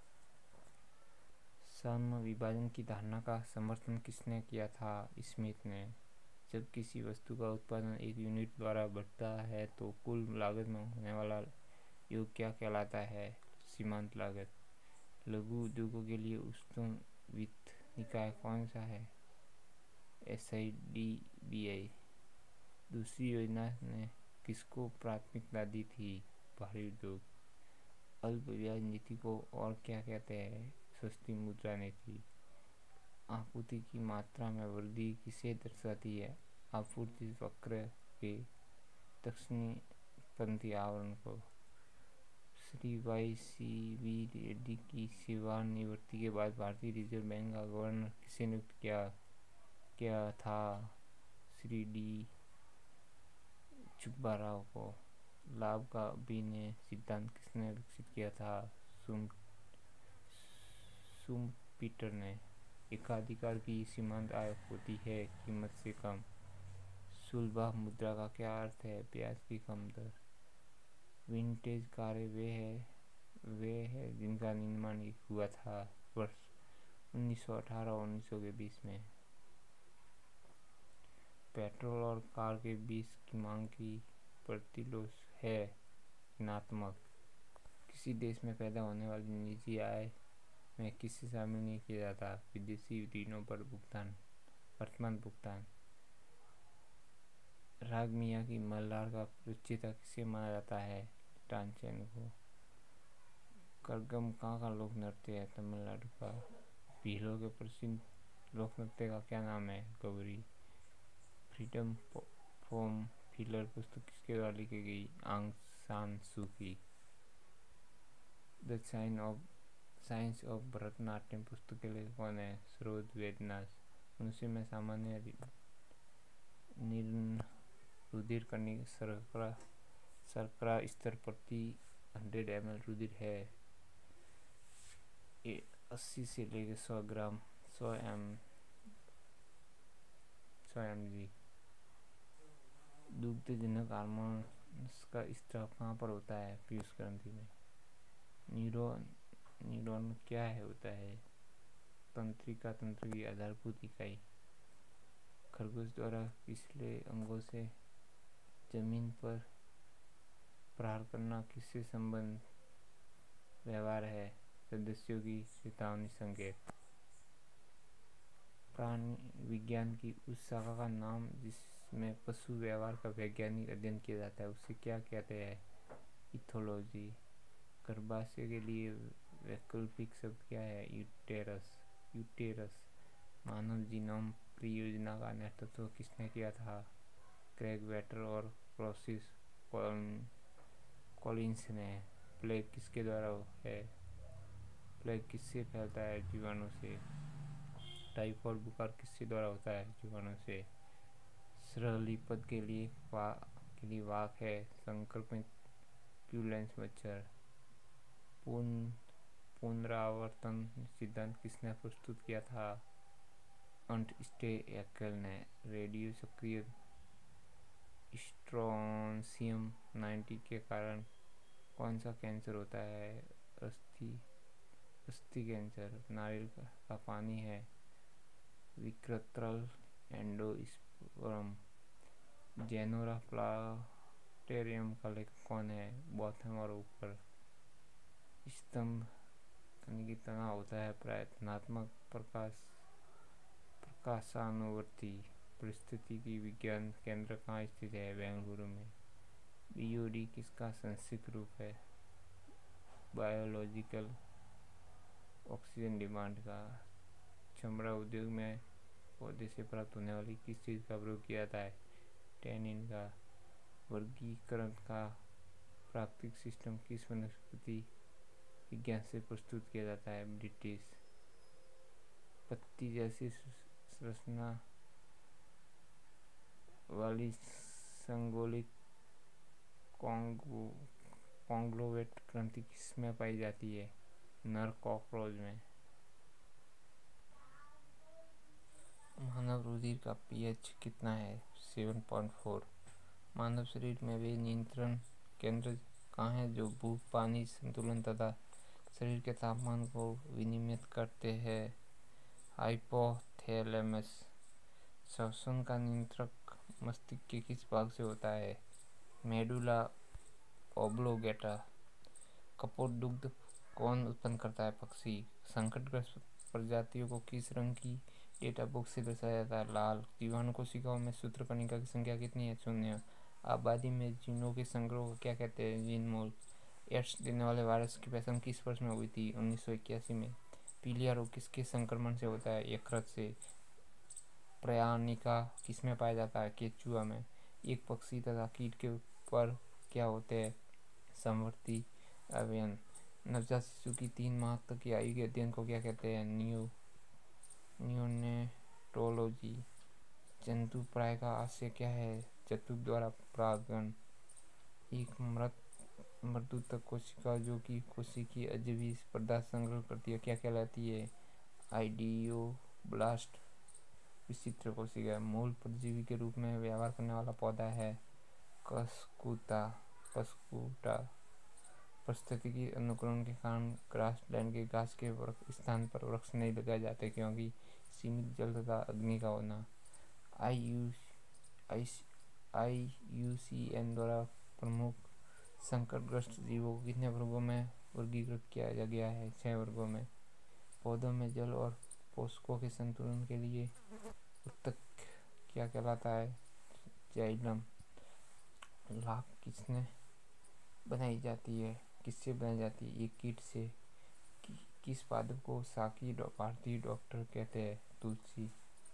सम विभाजन की धारणा का समर्थन किसने किया था? स्मिथ ने। जब किसी वस्तु का उत्पादन एक यूनिट द्वारा बढ़ता है तो कुल लागत में होने वाला योग क्या कहलाता है? सीमांत लागत। लघु उद्योगों के लिए उच्चतम वित्त निकाय कौन सा है? S I D B I. दूसरी योजना ने किसको प्राथमिकता दी थी? भारी उद्योग। अल्प ब्याज नीति को और क्या कहते हैं? सस्ती मुद्रा नीति। आपूर्ति की मात्रा में वृद्धि किसे दर्शाती है? आपूर्ति वक्र के दक्षिणपंथी आवरण को। Shri Y C V Reddy की सेवानिवृत्ति के बाद भारतीय रिजर्व बैंक का गवर्नर किसे नियुक्त किया क्या था? श्री डी सुब्बाराव को। लाभ का अभिनय सिद्धांत किसने विकसित किया था? शुम्पीटर ने। एकाधिकार की सीमांत आय होती है कीमत से कम। सुलभ मुद्रा का क्या अर्थ है? ब्याज की कम दर। विंटेज कारें वे है वे है जिनका निर्माण हुआ था वर्ष उन्नीस सौ अठारह और उन्नीस सौ के बीच में। पेट्रोल और कार के बीच की मांग की प्रतिलोम है ऋणात्मक। किसी देश में पैदा होने वाली निजी आय में किसे शामिल नहीं किया जाता? विदेशी ऋणों पर भुगतान, वर्तमान भुगतान। राग मियाँ की मल्हार का रचयिता किसे माना जाता है? तानसेन को। करगम कहाँ का लोक नृत्य है? तमिलनाडु का। भीलों के प्रसिद्ध लोक नृत्य का क्या नाम है? गौरी। फ्रीडम फ्रॉम फिलर पुस्तक किसके द्वारा लिखी गई? आंग San Suu Kyi. The sign of science of Bharatanatyam पुस्तक के लेखक कौन है? सरोज वेदनाथ। मनुष्य में सामान्य रुधिर करने की शर्करा शर्करा स्तर प्रति हंड्रेड एम एल रुधिर है। अस्सी से लेकर सौ ग्राम सौ एम सौ एम जी। दुग्धजनक हार्मोन का स्त्राव कहाँ पर होता है? पीयूष ग्रंथि में। न्यूरॉन न्यूरॉन क्या है होता है? तंत्रिका तंत्र की आधारभूत इकाई। खरगोश द्वारा पिछले अंगों से जमीन पर प्रहार करना किससे संबंध व्यवहार है? सदस्यों की चेतावनी संकेत। प्राणी विज्ञान की उस शाखा का नाम जिसमें पशु व्यवहार का वैज्ञानिक अध्ययन किया जाता है उसे क्या कहते हैं? इथोलॉजी। गर्भाशय के लिए वैकल्पिक शब्द क्या है? Uterus uterus. मानव जीनोम परियोजना का नेतृत्व किसने किया था? क्रेग वेटर और फ्रांसिस कॉलिंस ने। प्लेग किसके द्वारा है? प्लेग किससे फैलता है? जीवाणु से। टाइफाइड बुखार किसके द्वारा होता है? जीवाणु से। सरलीपद के लिए वा, के लिए वाक है संक्रमित प्यूलेंस मच्छर। पूर्ण पुनरावर्तन सिद्धांत किसने प्रस्तुत किया था? अंट स्टे एक्ल ने। रेडियो सक्रिय स्ट्रोंसियम नाइन्टी के कारण कौन सा कैंसर होता है? अस्थि अस्थि कैंसर। नारियल का पानी है विकृतल एंडोस्पर्म। जेनोरा प्लाटेरियम का लेखक कौन है? बॉथम और ऊपर। स्तंभ यानी कि तना होता है प्राय धनात्मक प्रकाश प्रकाशानुवर्ती। परिस्थितिकी विज्ञान केंद्र कहाँ स्थित है? बेंगलुरु में। बीओडी किसका संस्कृत रूप है? बायोलॉजिकल ऑक्सीजन डिमांड का। चमड़ा उद्योग में पौधे से प्राप्त होने वाली किस चीज़ का प्रयोग किया जाता है? टैनिन का। वर्गीकरण का प्राकृतिक सिस्टम किस वनस्पति विज्ञान से प्रस्तुत किया जाता है? ब्रिटिश। पत्ती जैसी संरचना वाली संगोलिक कॉन्ग्लोवेट ग्रंथि किसमें पाई जाती है? नर कॉकरोच में। मानव रुधिर का पीएच कितना है? Seven point four. मानव शरीर में वे नियंत्रण केंद्र कहाँ हैं जो भूख, पानी संतुलन तथा शरीर के तापमान को विनियमित करते हैं? हाइपोथैलेमस। श्वसन का नियंत्रक मस्तिष्क के किस भाग से होता है? Medulla oblongata. कपोत दुग्ध कौन उत्पन्न करता है? पक्षी। संकटग्रस्त प्रजातियों को किस रंग की डेटा बुक से दर्शाया जाता है? लाल। जीवाणु कोशिकाओं में सूत्रकणिका की संख्या कितनी है? शून्य। आबादी में जीनों के संग्रह को क्या कहते हैं? जीन मूल। एड्स देने वाले वायरस की पहचान किस वर्ष में हुई थी? उन्नीस सौ इक्यासी में। पीलिया रोग किसके संक्रमण से होता है? यकृत से। प्रयाणिका किसमें पाया जाता है? केचुआ में। एक पक्षी तथा कीट के ऊपर क्या होते हैं? समवर्ती अवयन। नवजात शिशु की तीन माह तक की आयु के अध्ययन को क्या कहते हैं? Neo neonatology. जंतु प्राय का आशय क्या है? जंतु द्वारा परागण। एक मृत मृदुतक कोशिका जो कि कोशिकीय अजैविक पदार्थ संग्रह करती है क्या कहलाती है? आइडियोब्लास्ट। विचित्र कोशिका। मूल परजीवी के रूप में व्यवहार करने वाला पौधा है कस्कुता कस्कुटा। परिस्थितिकी अनुकूलन के कारण ग्रासलैंड के घास के स्थान पर वृक्ष नहीं लगाए जाते क्योंकि सीमित जल तथा अग्नि का होना। I U I U C N द्वारा प्रमुख संकटग्रस्त जीवों को कितने वर्गों में वर्गीकृत किया गया है? छह वर्गों में। पौधों में जल और पोषकों के संतुलन के लिए उत्तक क्या कहलाता है? जाइलम। लाख किसने बनाई जाती है? किससे बनाई जाती है? ये कीट से। कि, किस पादप को साकी भारतीय डॉक्टर कहते हैं? तुलसी।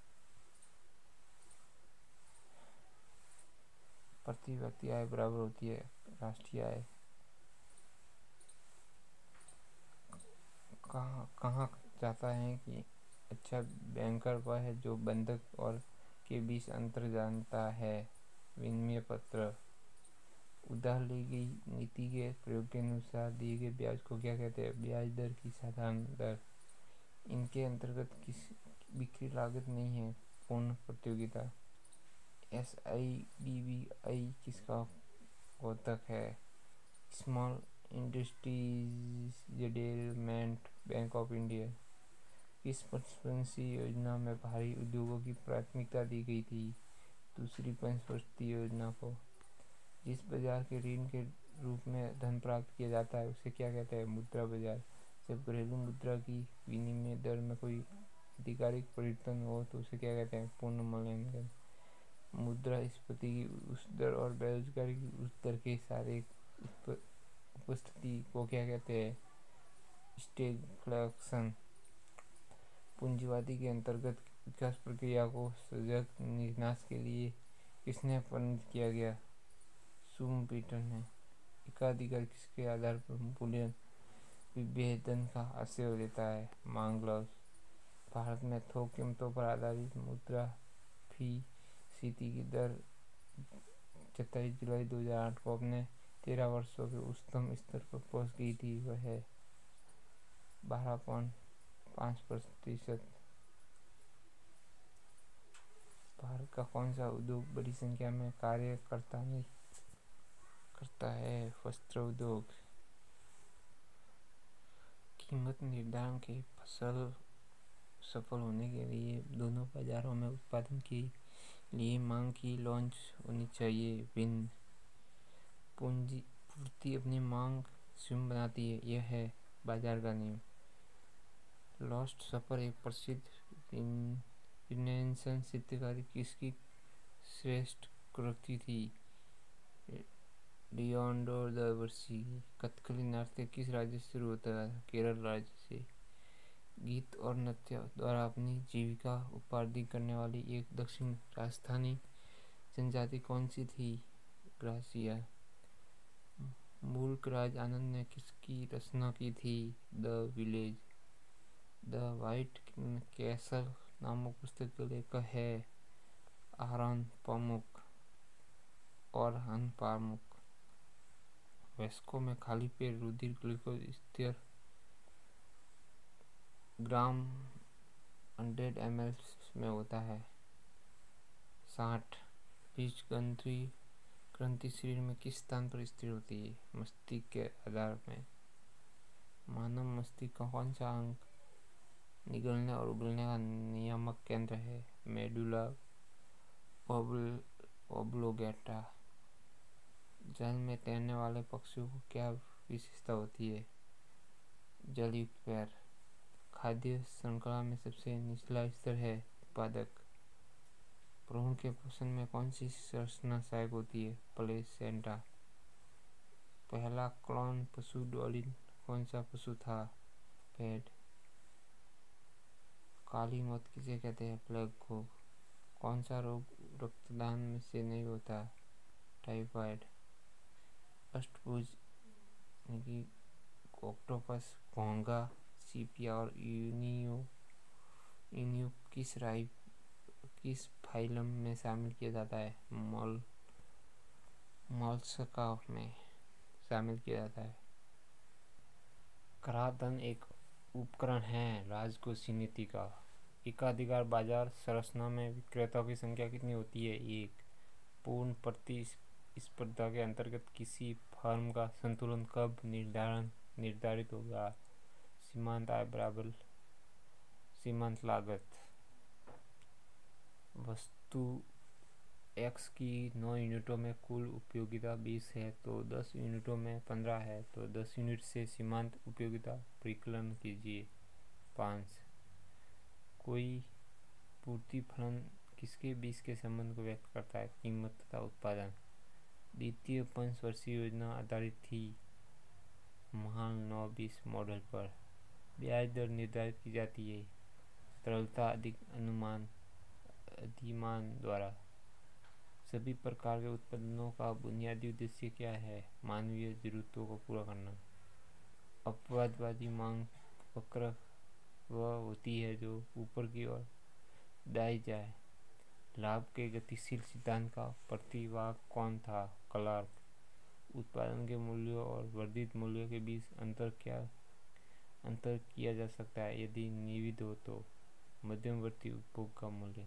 प्रति व्यक्ति आय बराबर होती है राष्ट्रीय आय। कहाँ कहाँ जाता है कि अच्छा बैंकर वह है जो बंधक और के बीच अंतर जानता है? विनिमय पत्र। उधार ली गई नीति के प्रयोग के अनुसार दिए गए ब्याज को क्या कहते हैं? ब्याज दर की साधारण दर। इनके अंतर्गत किस बिक्री लागत नहीं है? पूर्ण प्रतियोगिता। S I D B I किसका द्योतक है? Small industries development bank of India. किस पंचवर्षीय योजना में भारी उद्योगों की प्राथमिकता दी गई थी? दूसरी पंचवर्षीय योजना को। जिस बाजार के ऋण के रूप में धन प्राप्त किया जाता है उसे क्या कहते हैं? मुद्रा बाजार। जब घरेलू मुद्रा की विनिमय दर में कोई आधिकारिक परिवर्तन हो तो उसे क्या कहते हैं? पूर्ण मूल्यांकन। मुद्रास्फीति की उस दर और बेरोजगारी की उस दर के साथ एक उपस्थिति को क्या कहते हैं? स्टैगफ्लेशन। पूंजीवादी के अंतर्गत विकास प्रक्रिया को सजग निराश के लिए किसने वर्णित किया गया? शुम्पीटर ने। एकाधिकार किसके आधार पर मूल्य विभेदन का आश्रय देता है? मांगलॉस। भारत में थोक कीमतों पर आधारित मुद्रास्फीति की दर सत्ताईस जुलाई दो हजार आठ को अपने तेरह वर्षों के उच्चतम स्तर पर पहुंच गई थी। वह है बारह पॉइंट पाँच प्रतिशत। भारत का कौन सा उद्योग बड़ी संख्या में कार्य करता नहीं करता है? वस्त्र उद्योग। कीमत निर्धारण के फसल सफल होने के लिए दोनों बाजारों में उत्पादन के लिए मांग की लॉन्च होनी चाहिए। भिन्न पूंजी पूर्ति अपनी मांग स्वयं बनाती है, यह है बाजार का नियम। लॉस्ट सफर एक प्रसिद्ध रिनेसांस चित्रकारी किसकी श्रेष्ठ कृति थी? Leonardo da Vinci. कथकली नृत्य किस राज्य से शुरू होता है? केरल राज्य से। गीत और नृत्य द्वारा अपनी जीविका उपार्जन करने वाली एक दक्षिण राजस्थानी जनजाति कौन सी थी? ग्रासिया। मुल्क राज आनंद ने किसकी रचना की थी? The village. The white castle नामक पुस्तक के लेखक है आरन पामुक और हन पामुक। वयस्कों में खाली पेट रुधिर ग्लूकोज स्तर ग्राम हंड्रेड एम एल में होता है। साठ। बीज ग्रंथि ग्रंथि शरीर में किस स्थान पर स्थिर होती है? मस्तिष्क के आधार में। मानव मस्तिष्क का कौन सा अंग निगलने और उगलने का नियामक केंद्र है? Medulla oblongata. जल में तैरने वाले पक्षियों को क्या विशेषता होती है? जलयुक्त पैर। खाद्य श्रृंखला में सबसे निचला स्तर है उत्पादक। भ्रूण के पोषण में कौन सी संरचना सहायक होती है? प्लेसेंटा। पहला क्लोन पशु डॉल्फिन कौन सा पशु था? भेड़। काली मौत किसे कहते हैं? प्लेग को। कौन सा रोग रक्तदान में से नहीं होता? टाइफाइड। अष्टभुज ऑक्टोपस, घोंघा, सीपिया और यूनियो यूनियो किस राइब किस फाइलम में शामिल किया जाता है? मोल मोलस्का में शामिल किया जाता है। कराधान एक उपकरण है राजकोषीय नीति का। एकाधिकार बाजार संरचना में विक्रेताओं की संख्या कितनी होती है? एक। पूर्ण प्रतिस्पर्धा के अंतर्गत किसी फर्म का संतुलन कब निर्धारण निर्धारित होगा? सीमांत आय बराबर सीमांत लागत। वस्तु एक्स की नौ यूनिटों में कुल उपयोगिता बीस है तो दस यूनिटों में पंद्रह है तो दस यूनिट से सीमांत उपयोगिता परिकलन कीजिए। पांच। कोई पूर्ति फलन किसके बीच के संबंध को व्यक्त करता है? कीमत तथा उत्पादन। द्वितीय पंचवर्षीय योजना आधारित थी महान नौ बीस मॉडल पर। ब्याज दर निर्धारित की जाती है तरलता अधिक अनुमान अधिमान द्वारा। सभी प्रकार के उत्पादनों का बुनियादी उद्देश्य क्या है? मानवीय जरूरतों को पूरा करना। अपवादवादी मांग वक्र वह होती है जो ऊपर की ओर दाई जाए। लाभ के गतिशील सिद्धांत का प्रतिवाहक कौन था? क्लार्क। उत्पादन के मूल्यों और वर्धित मूल्यों के बीच अंतर क्या अंतर किया जा सकता है यदि निविद हो तो? मध्यवर्ती उपभोग का मूल्य।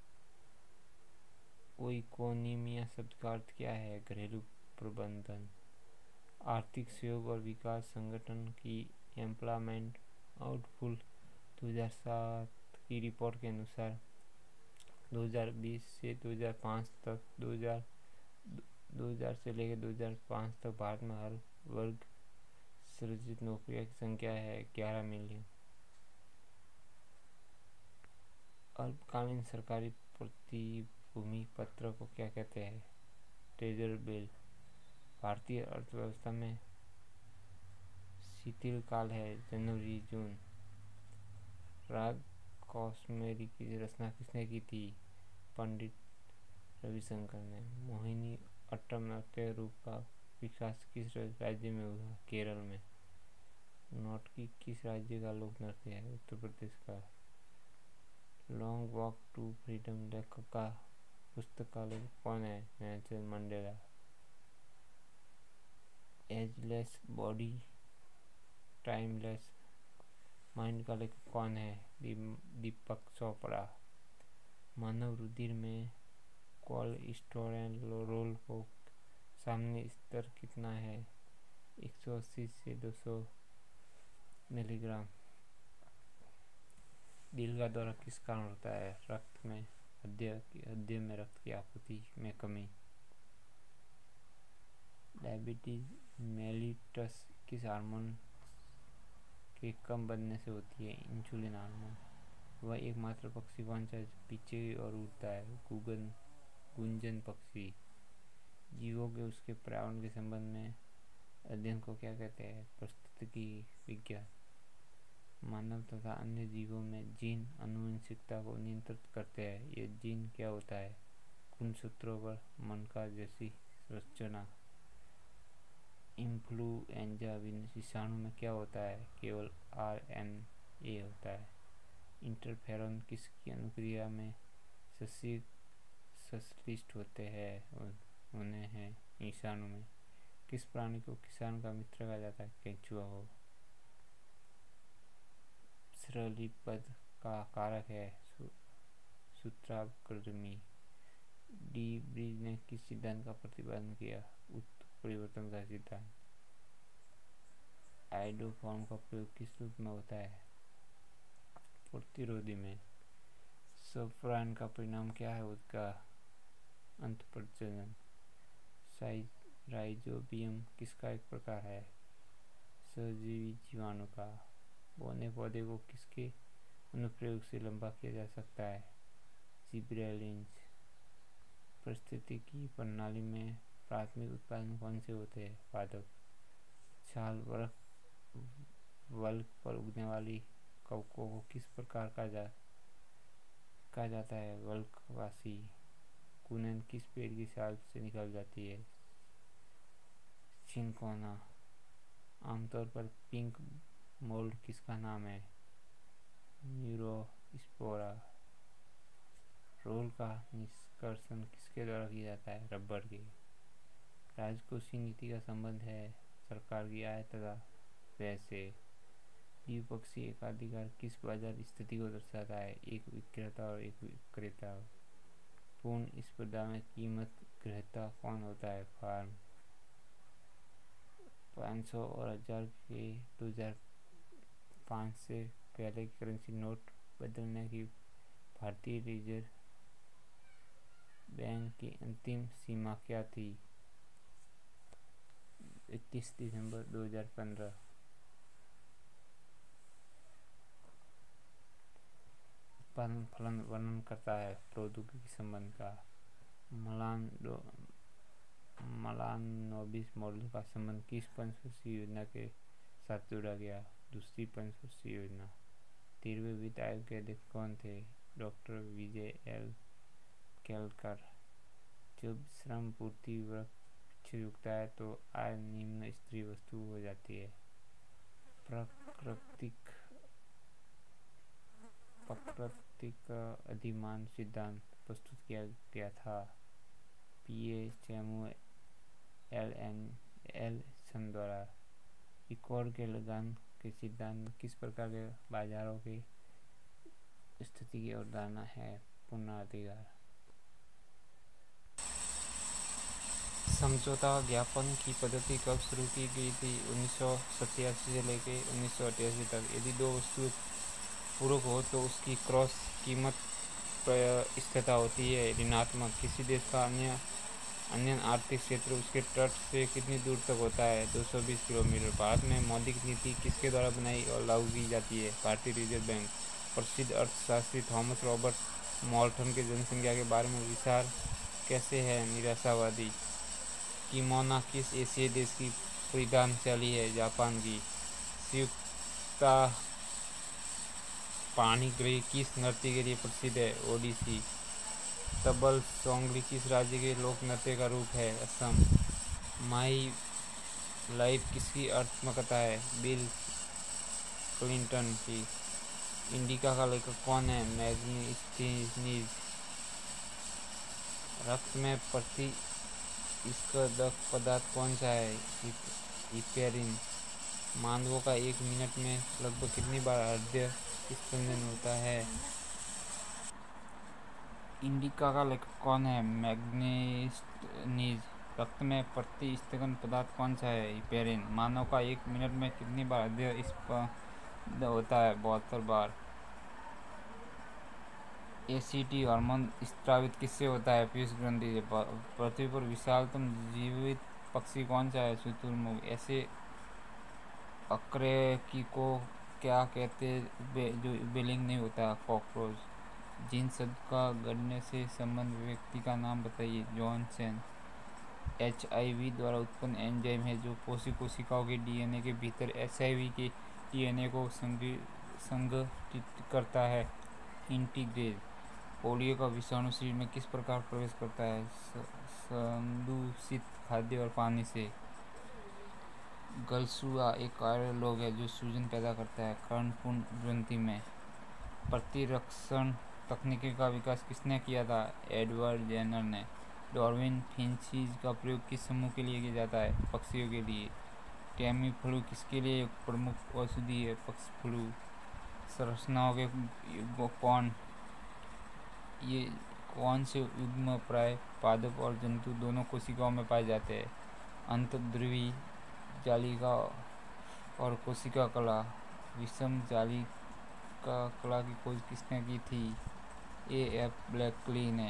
ओइकोनोमिया शब्द का अर्थ क्या है? घरेलू प्रबंधन। आर्थिक सहयोग और विकास संगठन की एम्प्लॉयमेंट आउटपुट दो हज़ार सात की रिपोर्ट के अनुसार दो हज़ार बीस से दो हज़ार पाँच तक दो हज़ार दो हज़ार से लेकर दो हज़ार पाँच तक भारत में हर वर्ग सृजित नौकरियों की संख्या है ग्यारह मिलियन। अल्पकालीन सरकारी प्रतिभूति पत्र को क्या कहते हैं? Treasury bill. भारतीय अर्थव्यवस्था में शिथिल काल है जनवरी जून। राग कौसमेरी की रचना किसने की थी? पंडित रविशंकर ने। मोहिनी अट्टम नृत्य रूप का विकास किस राज्य में हुआ? केरल में। नौटंकी किस राज्य का लोक नृत्य है? उत्तर प्रदेश का। लॉन्ग वॉक टू फ्रीडम लेखक का पुस्तकालय कौन है? Nelson Mandela. Ageless body timeless mind का लेखक कौन है? दीपक चोपड़ा। मानव रुधिर में कोलेस्टेरोल को सामान्य स्तर कितना है? एक सौ अस्सी से दो सौ मिलीग्राम। दिल का दौरा किस कारण होता है? रक्त में हृदय हृदय में रक्त की आपूर्ति में कमी। डायबिटीज मेलिटस किस हार्मोन के कम बनने से होती है? Insulin hormone. वह एकमात्र पक्षी कौन सा है जो पीछे की ओर उड़ता है? गुगन गुंजन पक्षी। जीवों के उसके पर्यावरण के संबंध में अध्ययन को क्या कहते हैं? पारिस्थितिकी विज्ञान। मानव तथा अन्य जीवों में जीन आनुवंशिकता को नियंत्रित करते हैं। ये जीन क्या होता है? गुणसूत्रों पर मनका जैसी संरचना। इन्फ्लुएंजा विषाणु में क्या होता है? केवल आर एन ए होता है। इंटरफेरॉन किसकी अनुक्रिया में संश्लिष्ट होते हैं? उन्हें है ईशाणु में। किस प्राणी को किसान का मित्र कहा जाता है? केंचुआ को। श्रृलिपद का कारक है सूत्राकृमि। डी ब्रिज ने किस सिद्धांत का प्रतिपादन किया? उत्परिवर्तन का सिद्धांत। आयोडोफॉर्म का प्रयोग किस रूप में होता है? प्रतिरोधी में। सफ्रान का परिणाम क्या है? उसका अंतःप्रजनन। राइजोबियम किसका एक प्रकार है? सहजीवी जीवाणु का। बौने पौधे को किसके अनुप्रयोग से लंबा किया जा सकता है? जिब्रेलिन्स। पारिस्थितिकी प्रणाली में प्राथमिक उत्पादन कौन से होते हैं? पादप। छाल वर्ग वल्क पर उगने वाली कवकों को किस प्रकार का जा कहा जाता है? वल्कवासी। कुनन किस पेड़ की छाल से निकल जाती है? चिंकोना। आमतौर पर पिंक मोल्ड किसका नाम है? न्यूरोस्पोरा। रोल का निष्कर्षण किसके द्वारा किया जाता है? रबर के। राजकोषीय नीति का संबंध है सरकार की आय तथा व्यय से। द्विपक्षीय एकाधिकार किस बाजार स्थिति को दर्शाता है? एक विक्रेता और एक विक्रेता। पूर्ण स्पर्धा में कीमत ग्रहता कौन होता है? फार्म। पाँच सौ और हजार के दो हज़ार पाँच से पहले की करेंसी नोट बदलने की भारतीय रिजर्व बैंक की अंतिम सीमा क्या थी? इकतीस दिसंबर दो हज़ार पंद्रह। उत्पादन फलन वर्णन करता है प्रौद्योगिकी संबंध का। मलान मलानोबिस मॉडल का संबंध किस पंचवर्षीय योजना के साथ जोड़ा गया? दूसरी पंचवर्षीय योजना। तेरहवें वित्त आयोग के अध्यक्ष कौन थे? Doctor Vijay L Kelkar. जब श्रम पूर्ति वर्ग पीछे झुकता है तो आय निम्न स्तरीय वस्तु हो जाती है। प्राकृतिक प्राकृतिक अधिमान सिद्धांत प्रस्तुत किया गया था P A Samuelson द्वारा। रिकॉर्ड के लगान के सिद्धांत में किस प्रकार के बाजारों की स्थिति की अवधारणा है? पुनराधिकार। समझौता ज्ञापन की पद्धति कब शुरू की गई थी? उन्नीस सौ सत्तासी से लेकर उन्नीस सौ अठासी तक। यदि दो वस्तुएं पूरक हो तो उसकी क्रॉस कीमत स्थिरता होती है ऋणात्मक। किसी देश का अन्य अन्य आर्थिक क्षेत्र उसके तट से कितनी दूर तक होता है? दो सौ बीस किलोमीटर। भारत में मौद्रिक नीति किसके द्वारा बनाई और लागू की जाती है? भारतीय रिजर्व बैंक। प्रसिद्ध अर्थशास्त्री थॉमस रॉबर्ट मॉर्टन के जनसंख्या के बारे में विचार कैसे है? निराशावादी। किमोनो किस एशियाई देश की परिधान शैली है? जापान की। संयुक्ता पाणिग्रही किस नृत्य के लिए प्रसिद्ध है? ओडिसी। तबल सोंगली किस राज्य के लोक नृत्य का रूप है? असम। माई लाइफ किसकी आत्मकथा है? बिल क्लिंटन की। इंडिका का लेखक कौन है? मैग्नीज। रक्त में प्रति स्कंदक पदार्थ कौन सा है? हिपेरिन। मानवों का एक मिनट में लगभग कितनी बार हृदय स्पंदन होता है? इंडिका का लेखक कौन है? मैग्नीज। रक्त में प्रति स्कंदक पदार्थ कौन सा है? हिपेरिन। मानव का एक मिनट में कितनी बार हृदय स्पंदन होता है? बहत्तर बार। एसीटी हार्मोन स्रावित किससे होता है? पीयूष ग्रंथि से। पृथ्वी पर विशालतम जीवित पक्षी कौन सा है? शुतुरमुर्ग। ऐसे अक्रेकी को क्या कहते जो बेलिंग नहीं होता? कॉकरोच। जीन शब्द का गणने से संबंध व्यक्ति का नाम बताइए? जॉनसन। एच आई वी द्वारा उत्पन्न एंजाइम है जो पोषक कोशिकाओं के डीएनए के भीतर एच आई वी के डीएनए को संगठित करता है? इंटीग्रेज। पोलियो का विषाणु शरीर में किस प्रकार प्रवेश करता है? संदूषित खाद्य और पानी से। गलसुआ एक कार्य रोग है जो सूजन पैदा करता है कर्णपुंड ग्रंथि में। प्रतिरक्षण तकनीकी का विकास किसने किया था? एडवर्ड जेनर ने। डार्विन फिंचीज का प्रयोग किस समूह के लिए किया जाता है? पक्षियों के लिए। टैमी फ्लू किसके लिए एक प्रमुख औषधि है? पक्षी फ्लू। संरचनाओं के कौन ये कौन से युग्म प्राय पादप और जंतु दोनों कोशिकाओं में पाए जाते हैं? अंतर्द्रवी जालिका और कोशिका कला। विषम जालिका कला की खोज किसने की थी? ए एफ ब्लैकली ने।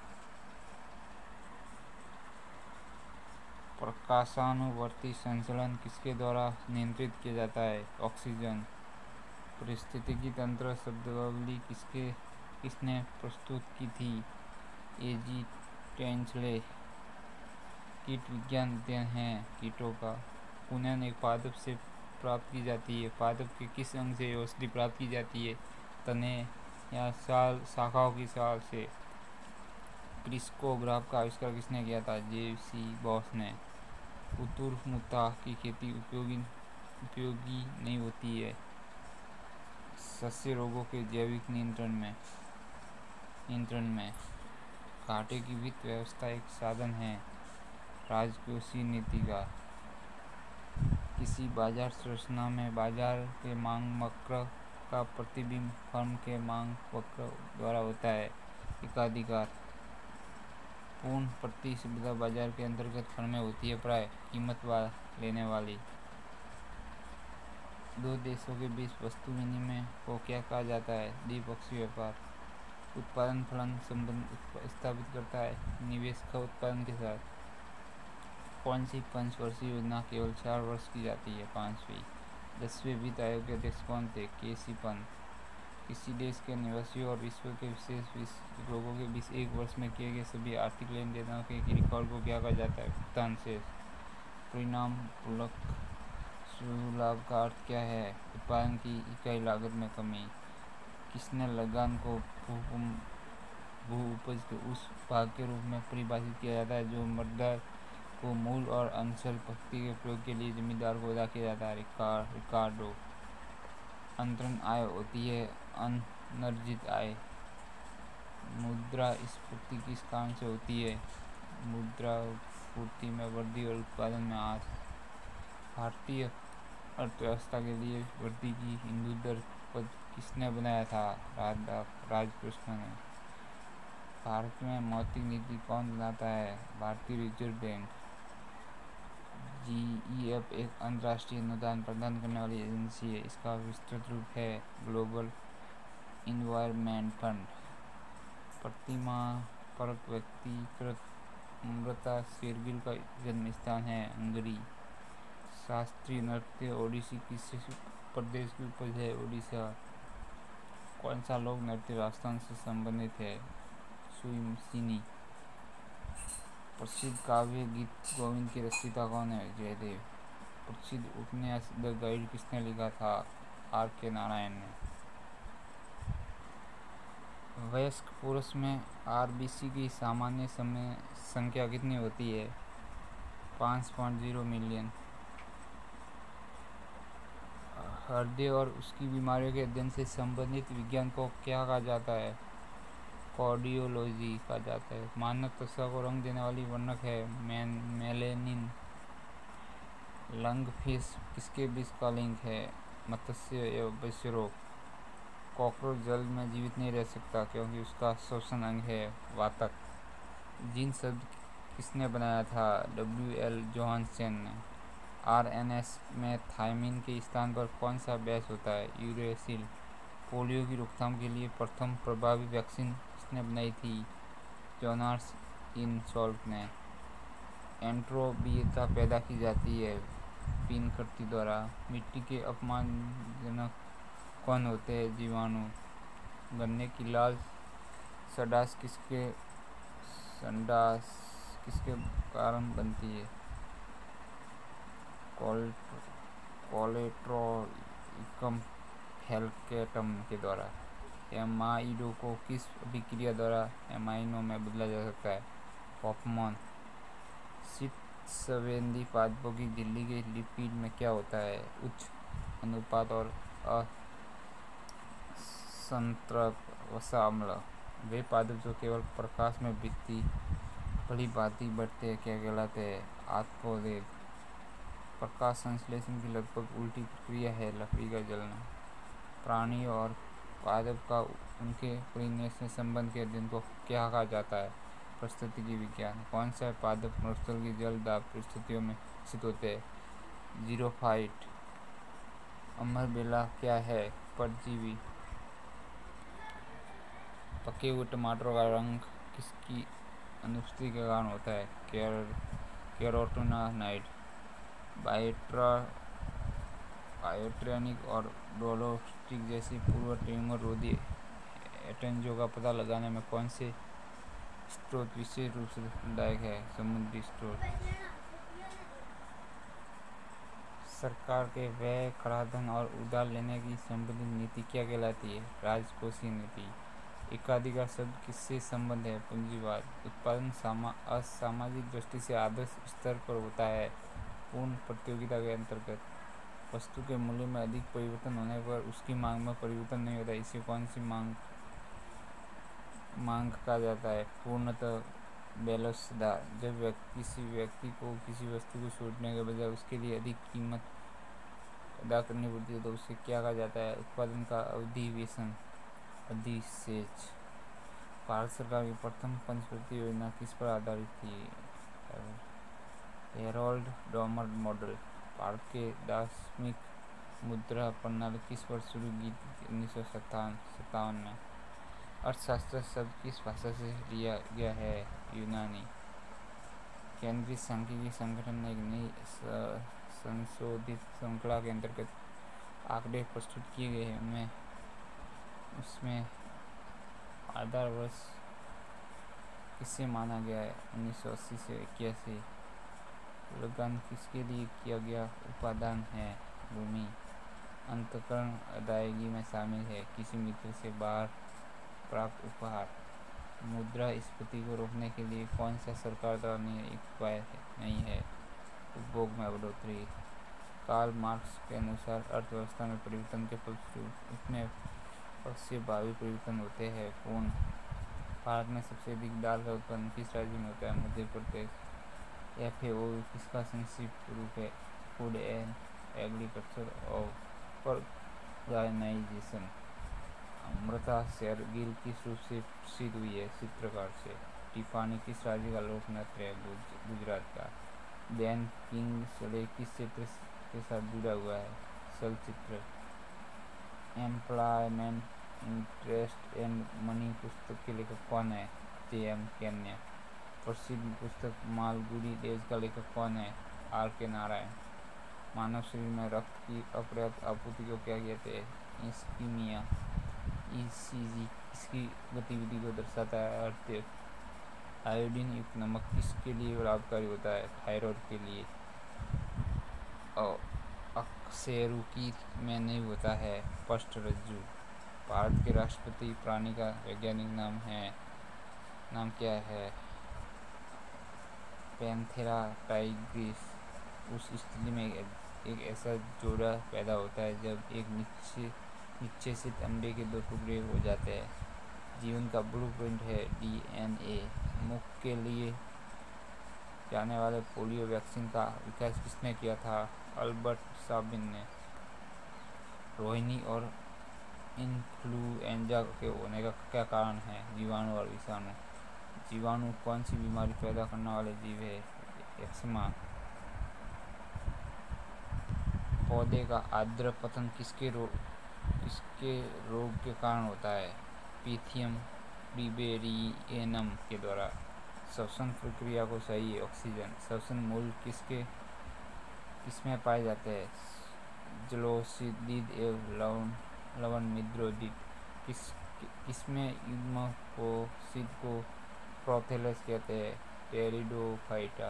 प्रकाशानुवर्ती संचलन किसके द्वारा नियंत्रित किया जाता है? ऑक्सीजन। पारिस्थितिकी तंत्र शब्दावली किसके किसने प्रस्तुत की थी? A G Tansley. कीट विज्ञान अध्ययन है कीटों का। कुनन एक पादप से प्राप्त की जाती है। पादप के किस अंग से औषधि प्राप्त की जाती है? तने या साल शाखाओं की साल से। क्रिस्कोग्राफ का आविष्कार किसने किया था? जे सी बॉस ने। कुतुरमुर्ता की खेती उपयोगी उपयोगी नहीं होती है सस्य रोगों के जैविक नियंत्रण में नियंत्रण में। घाटे की वित्त व्यवस्था एक साधन है राजकोषीय नीति का। किसी बाजार संरचना में बाजार के मांग वक्र का प्रतिबिंब फर्म के मांग वक्र द्वारा होता है। एकाधिकार। पूर्ण प्रतिस्पर्धा बाजार के अंतर्गत फर्में होती है प्राय कीमत वा लेने वाली। दो देशों के बीच वस्तु विनिमय को क्या कहा जाता है? द्विपक्षीय व्यापार। उत्पादन फलन संबंध स्थापित करता है निवेश का उत्पादन के साथ। कौन सी पंचवर्षीय योजना केवल चार वर्ष की जाती है? पांचवी। दसवें वित्त आयोग के अध्यक्ष कौन थे? के सी पंत। किसी देश के निवासियों और विश्व के विशेष लोगों के बीच एक वर्ष में किए गए सभी आर्थिक लेन देनों के रिकॉर्ड को क्या कहा जाता है? भुगतान शेष। परिणाम पूर्वक शुद्ध लाभ का अर्थ क्या है? उत्पादन की इकाई लागत में कमी। किसने लगान को भू उपज के उस भाग के रूप में परिभाषित किया जाता है जो मृदा को मूल और अंचल पत्ती के प्रयोग के लिए जमींदार को अदा किया जाता है? रिकार्डो। अंतरण आय होती है अनर्जित आय। मुद्रास्फीति किस कारण से होती है? मुद्रापूर्ति में वृद्धि और उत्पादन में ह्रास। भारतीय अर्थव्यवस्था के लिए वृद्धि की हिंदू दर पद किसने बनाया था? राधाकृष्ण ने। भारत में मौद्रिक नीति कौन बनाता है? भारतीय रिजर्व बैंक। जीईएफ एक अंतर्राष्ट्रीय अनुदान प्रदान करने वाली एजेंसी है। इसका विस्तृत रूप है ग्लोबल इन्वायरमेंट फंड। प्रतिमाह परक व्यक्तिगत अमृता शेरगिल का जन्म स्थान है हंगरी। शास्त्रीय नृत्य ओडिसी किस प्रदेश की उपज है? उड़ीसा। कौन सा लोक नृत्य राजस्थान से संबंधित है? सुइमसिनी। प्रसिद्ध काव्य गीत गोविंद के रचयिता कौन है? जयदेव। प्रसिद्ध उपन्यास द गाइड किसने लिखा था? आर के नारायण ने। वयस्क पुरुष में आरबीसी की सामान्य समय संख्या कितनी होती है? पाँच पॉइंट ज़ीरो मिलियन। हृदय और उसकी बीमारियों के अध्ययन से संबंधित विज्ञान को क्या कहा जाता है? कार्डियोलॉजी कहा जाता है। मानव त्वचा को रंग देने वाली वर्णक है मेन मेलेनिन। लंगफिश किसके बीच का लिंक है? मत्स्य एवं बसरों। कॉकरोच जल में जीवित नहीं रह सकता क्योंकि उसका श्वसन अंग है वातक। जीन शब्द किसने बनाया था? डब्ल्यू एल जोहानसन ने। आरएनएस में थायमिन के स्थान पर कौन सा बेस होता है? यूरेसिल। पोलियो की रोकथाम के लिए प्रथम प्रभावी वैक्सीन किसने बनाई थी? जोनास इनसॉल्ट ने। एंट्रोपियता पैदा की जाती है पीनकर्ती द्वारा। मिट्टी के अपमानजनक कौन होते हैं? जीवाणु। गन्ने की लाल सडास किसके संडास किसके कारण बनती है? कोलेट्रोइकम फेल्केटम के द्वारा। एमाइडो को किस अभिक्रिया द्वारा एमाइनो में बदला जा सकता है? हॉफमैन। शीत संवेदी पादपों की झिल्ली के लिपिड में क्या होता है? उच्च अनुपात और असंतृप्त वसा अम्ल। वे पादप जो केवल प्रकाश में वृद्धि भली भांति बढ़ते हैं क्या कहलाते हैं? आत्पोदेग। प्रकाश संश्लेषण की लगभग उल्टी प्रक्रिया है लकड़ी का जलना। प्राणी और पादप का उनके परिणय से संबंध के अध्ययन को क्या कहा जाता है? पारिस्थितिकी विज्ञान। कौन सा पादप मरुस्थल की जल दाब परिस्थितियों में विकसित होते हैं? जीरोफाइट। अमरबेला क्या है? परजीवी। पके हुए टमाटरों का रंग किसकी अनुपस्थिति के कारण होता है? कैरोटीनॉइड। बायोट्रेनिक और डोलोस्टिक जैसी पूर्व ट्यूमर रोधी एजेंटों का पता लगाने में कौन से स्रोत विशेष रूप से लाभदायक है? समुद्री स्रोत। सरकार के व्यय कराधान और उधार लेने की संबंधित नीति क्या कहलाती है? राजकोषीय नीति। एकाधिकार शब्द किससे संबंध है? पूंजीवाद। उत्पादन असामाजिक दृष्टि से आदर्श स्तर पर होता है पूर्ण प्रतियोगिता के अंतर्गत। वस्तु के मूल्य में अधिक परिवर्तन होने पर उसकी मांग में परिवर्तन नहीं होता, इसे कौन सी मांग मांग कहा जाता है? पूर्णतः बेलौसदार। जब व्यक्ति किसी व्यक्ति को किसी वस्तु को छूटने के बजाय उसके लिए अधिक कीमत अदा करनी पड़ती है तो उसे क्या कहा जाता है? उत्पादन का अधिवेशन अधिशेष। भारत सरकार की प्रथम पंचवर्षीय योजना किस पर आधारित थी? Harold Domar model. भारत के दार्शनिक मुद्रा प्रणाली किस वर्ष शुरू की थी? उन्नीस सौ सत्तावन में। अर्थशास्त्र शब्द किस भाषा से लिया गया है? यूनानी। केंद्रीय सांख्यिकी संगठन ने एक नई संशोधित श्रृंखला के अंतर्गत आंकड़े प्रस्तुत किए गए हैं। उनमें उसमें आधार वर्ष किससे माना गया है? उन्नीस सौ अस्सी से इक्यासी। लगान किसके लिए किया गया उपादान है? भूमि। अंतःकरण अदायगी में शामिल है, किसी मित्र से बाहर प्राप्त उपहार। मुद्रास्फीति को रोकने के लिए कौन सा सरकार द्वारा एक उपाय नहीं है? उपभोग में बढ़ोतरी। कार्ल मार्क्स के अनुसार अर्थव्यवस्था में परिवर्तन के फलस्वरूप उसमें पक्षीय भावी परिवर्तन होते हैं। पूर्ण। भारत में सबसे अधिक दाल का उत्पादन किस राज्य में होता है? मध्य प्रदेश। एफ ए ओ किसका संक्षिप्त रूप है? Food and agriculture organisation. Amrita Shergil किस रूप से प्रसिद्ध हुई है? चित्रकार से। टिप्पाणी किस राज्य का लोक नृत्य है? गुजरात का। बैन किंग सले किस क्षेत्र के साथ जुड़ा हुआ है? चलचित्र। एम्प्लॉयमेंट इंटरेस्ट एंड मनी पुस्तक के लेखक कौन है? J M Keynes. प्रसिद्ध पुस्तक मालगुडी डेज का लेखक कौन है? आर के नारायण। मानव शरीर में रक्त की अपर्याप्त आपूर्ति को क्या कहते हैं? इस्कीमिया। ई सी जी किसकी गतिविधि को दर्शाता है? अर्थ। आयोडीन युक्त नमक किसके लिए लाभकारी होता है? थायराइड के लिए। और अकशेरुकी में नहीं होता है पृष्ठरज्जु। भारत के राष्ट्रपति प्राणी का वैज्ञानिक नाम है नाम क्या है? Panthera tigris. उस स्थिति में एक ऐसा जोड़ा पैदा होता है जब एक निश्चेषित अंडे के दो टुकड़े हो जाते हैं। जीवन का ब्लूप्रिंट है डी एन ए। मुख के लिए जाने वाले पोलियो वैक्सीन का विकास किसने किया था? अल्बर्ट साबिन ने। रोहिणी और इन्फ्लुएंजा के होने का क्या कारण है? जीवाणु और विषाणु। जीवाणु कौन सी बीमारी पैदा करने वाले जीव है? एक्समा। पौधे का आर्द्र पतन किसके रोग किसके रोग के कारण होता है? पीथियम प्रीबेरियनम के द्वारा। श्वसन प्रक्रिया को सही है ऑक्सीजन। श्वसन मूल किसके किसमें पाए जाते हैं? जलोसिडिड एवं लवण लवण मिद्रोडिड। किस किसमें युग्म को सिद्ध को प्रोथेलस कहते हैं? टेरिडोफाइटा।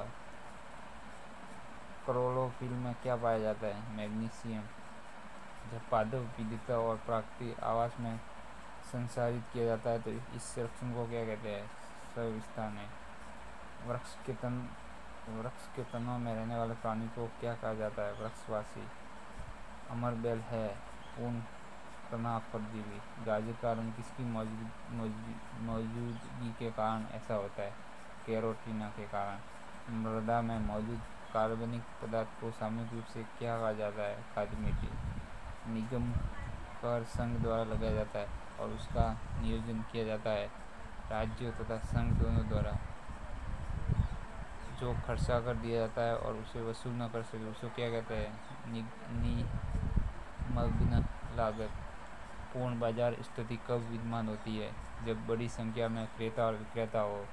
क्लोरोफिल में क्या पाया जाता है? मैग्नीशियम। जब पादप विविधता और प्राकृतिक आवास में संसारित किया जाता है तो इस संरक्षण को क्या कहते हैं? सविस्थान है। वृक्ष के तन वृक्ष के तनों में रहने वाले प्राणी को क्या कहा जाता है? वृक्षवासी। अमर बेल है पूर्ण तना परजीवी। गाजर का रंग किसकी मौजूदगी के कारण ऐसा होता है? कैरोटीना के कारण। मृदा में मौजूद कार्बनिक पदार्थ को सामूहिक रूप से क्या कहा जाता है? खाद्य मिट्टी। निगम कर संघ द्वारा लगाया जाता है और उसका नियोजन किया जाता है राज्यों तथा संघ दोनों द्वारा। जो खर्चा कर दिया जाता है और उसे वसूल न कर सके उसको क्या कहते हैं? निमग्न लागत। पूर्ण बाजार स्थिति कब विद्यमान होती है? जब बड़ी संख्या में क्रेता और विक्रेता हो।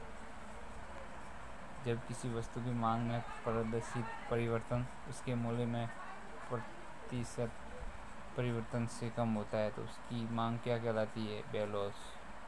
जब किसी वस्तु की मांग में प्रदर्शित परिवर्तन उसके मूल्य में प्रतिशत परिवर्तन से कम होता है तो उसकी मांग क्या कहलाती है? बेलोस।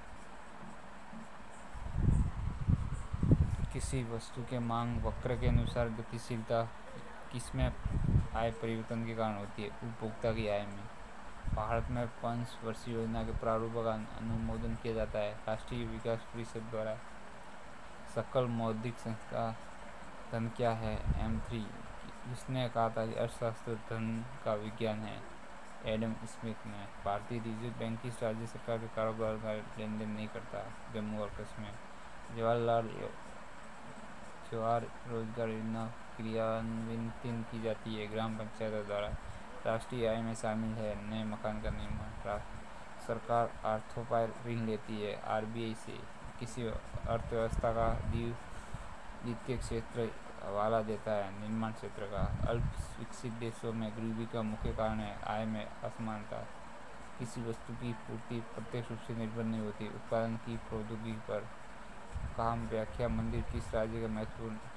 किसी वस्तु के मांग वक्र के अनुसार गतिशीलता किसमें आय परिवर्तन के कारण होती है? उपभोक्ता की आय में। भारत में पंच वर्षीय योजना के प्रारूप का अनुमोदन किया जाता है राष्ट्रीय विकास परिषद द्वारा। सकल मौद्रिक संस्था धन क्या है? M three. जिसने कहा था कि अर्थशास्त्र धन का विज्ञान है? एडम स्मिथ ने। भारतीय रिजर्व बैंक किस राज्य सरकार के कारोबार का लेन देन नहीं करता? जम्मू और कश्मीर। जवाहरलाल जवाहर रोजगार योजना क्रियान्वित की जाती है ग्राम पंचायतों द्वारा। राष्ट्रीय आय में शामिल है नए मकान का निर्माण। सरकार अर्थोपाय ऋण लेती है आर बी आई से। किसी अर्थव्यवस्था का द्वितीय क्षेत्र हवाला देता है निर्माण क्षेत्र का। अल्प विकसित देशों में गरीबी का मुख्य कारण है आय में असमानता। किसी वस्तु की पूर्ति प्रत्यक्ष रूप से निर्भर नहीं होती उत्पादन की प्रौद्योगिकी पर। काम व्याख्या मंदिर किस राज्य का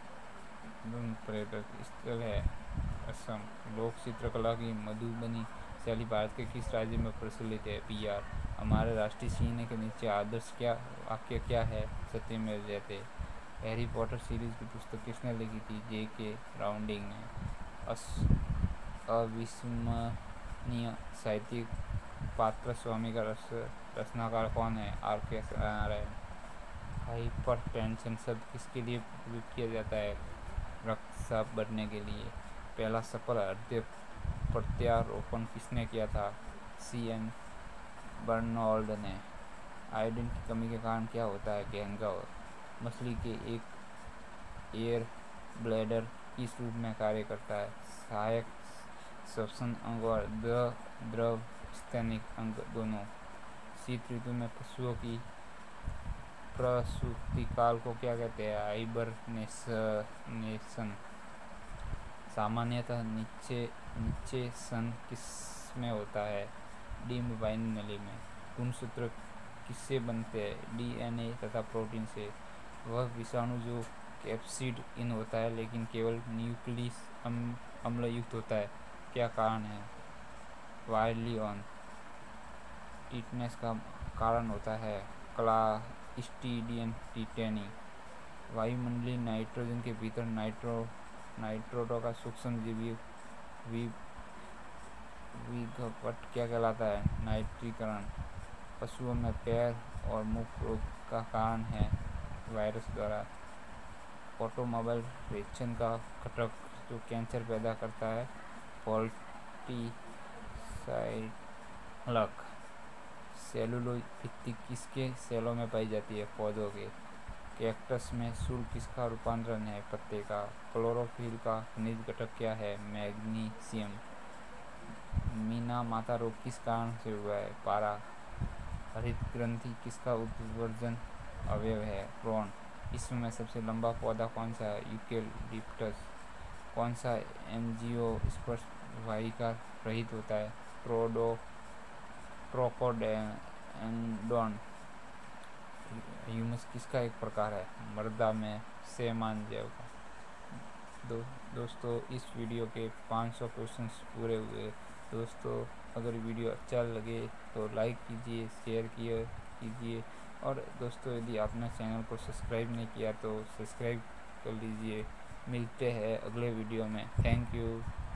महत्वपूर्ण पर्यटक स्थल है? असम। लोक चित्रकला की मधुबनी शैली भारत के किस राज्य में प्रचलित है? बिहार। हमारे राष्ट्रीय चिन्ह के नीचे आदर्श क्या वाक्य क्या है? सत्यमेव जयते। हैरी पॉटर सीरीज की पुस्तक किसने लिखी थी? जे के राउलिंग ने। अविस्मरणीय साहित्यिक पात्र स्वामी का रस रचनाकार कौन है? आर के नारायण। हाइपरटेंशन शब्द किसके लिए प्रयोग किया जाता है? रक्त साफ बढ़ने के लिए। पहला सफल हृदय प्रत्यारोपण किसने किया था? सी एन बर्नौल्ड ने। आयोडीन की कमी के कारण क्या होता है? गैंग्रीन। मछली के एक एयर ब्लैडर किस रूप में कार्य करता है? सहायक श्वसन अंग और द्रव स्तनिक अंग दोनों। शीत ऋतु में पशुओं की प्रसूति काल को क्या कहते हैं? हाइबरनेशन। सामान्यतः नीचे नीचे सन किस में होता है? डिम्ब वाइन नली में। गुणसूत्र किससे बनते हैं? डीएनए तथा प्रोटीन से। वह विषाणु जो कैप्सिड इन होता है लेकिन केवल न्यूक्लियस अम्ल युक्त होता है, क्या कारण है? Virally on. टिटनेस का कारण होता है क्लास्ट्रीडियम टिटेनी। वायुमंडलीय नाइट्रोजन के भीतर नाइट्रो नाइट्रोजन का सूक्ष्म जीवी विघटन क्या कहलाता है? नाइट्रीकरण। पशुओं में पैर और मुख रोग का कारण है वायरस द्वारा। ऑटोमोबाइल रेचन का घटक जो कैंसर पैदा करता है, पॉलीसाइलक। सेलुलोज भित्ति किसके सेलों में पाई जाती है? पौधों के। कैक्टस में शूल किसका रूपांतरण है? पत्ते का। क्लोरोफिल का खनिज घटक क्या है? मैग्नीशियम। मीना माता रोग किस कारण से हुआ है? पारा। हरित ग्रंथि किसका उत्सर्जन अवयव है? भ्रूण। विश्व में सबसे लंबा पौधा कौन सा है? यूकेलिप्टस। कौन सा एंजियोस्पर्म वाहिका रहित होता है? ट्रोडो ट्रोकोडेंड्रॉन। ह्यूमस किसका एक प्रकार है? मृदा में समान जैव का। दो, दोस्तों इस वीडियो के पाँच सौ क्वेश्चंस पूरे हुए। दोस्तों अगर वीडियो अच्छा लगे तो लाइक कीजिए, शेयर किए कीजिए और दोस्तों यदि आपने चैनल को सब्सक्राइब नहीं किया तो सब्सक्राइब कर लीजिए। मिलते हैं अगले वीडियो में। Thank you.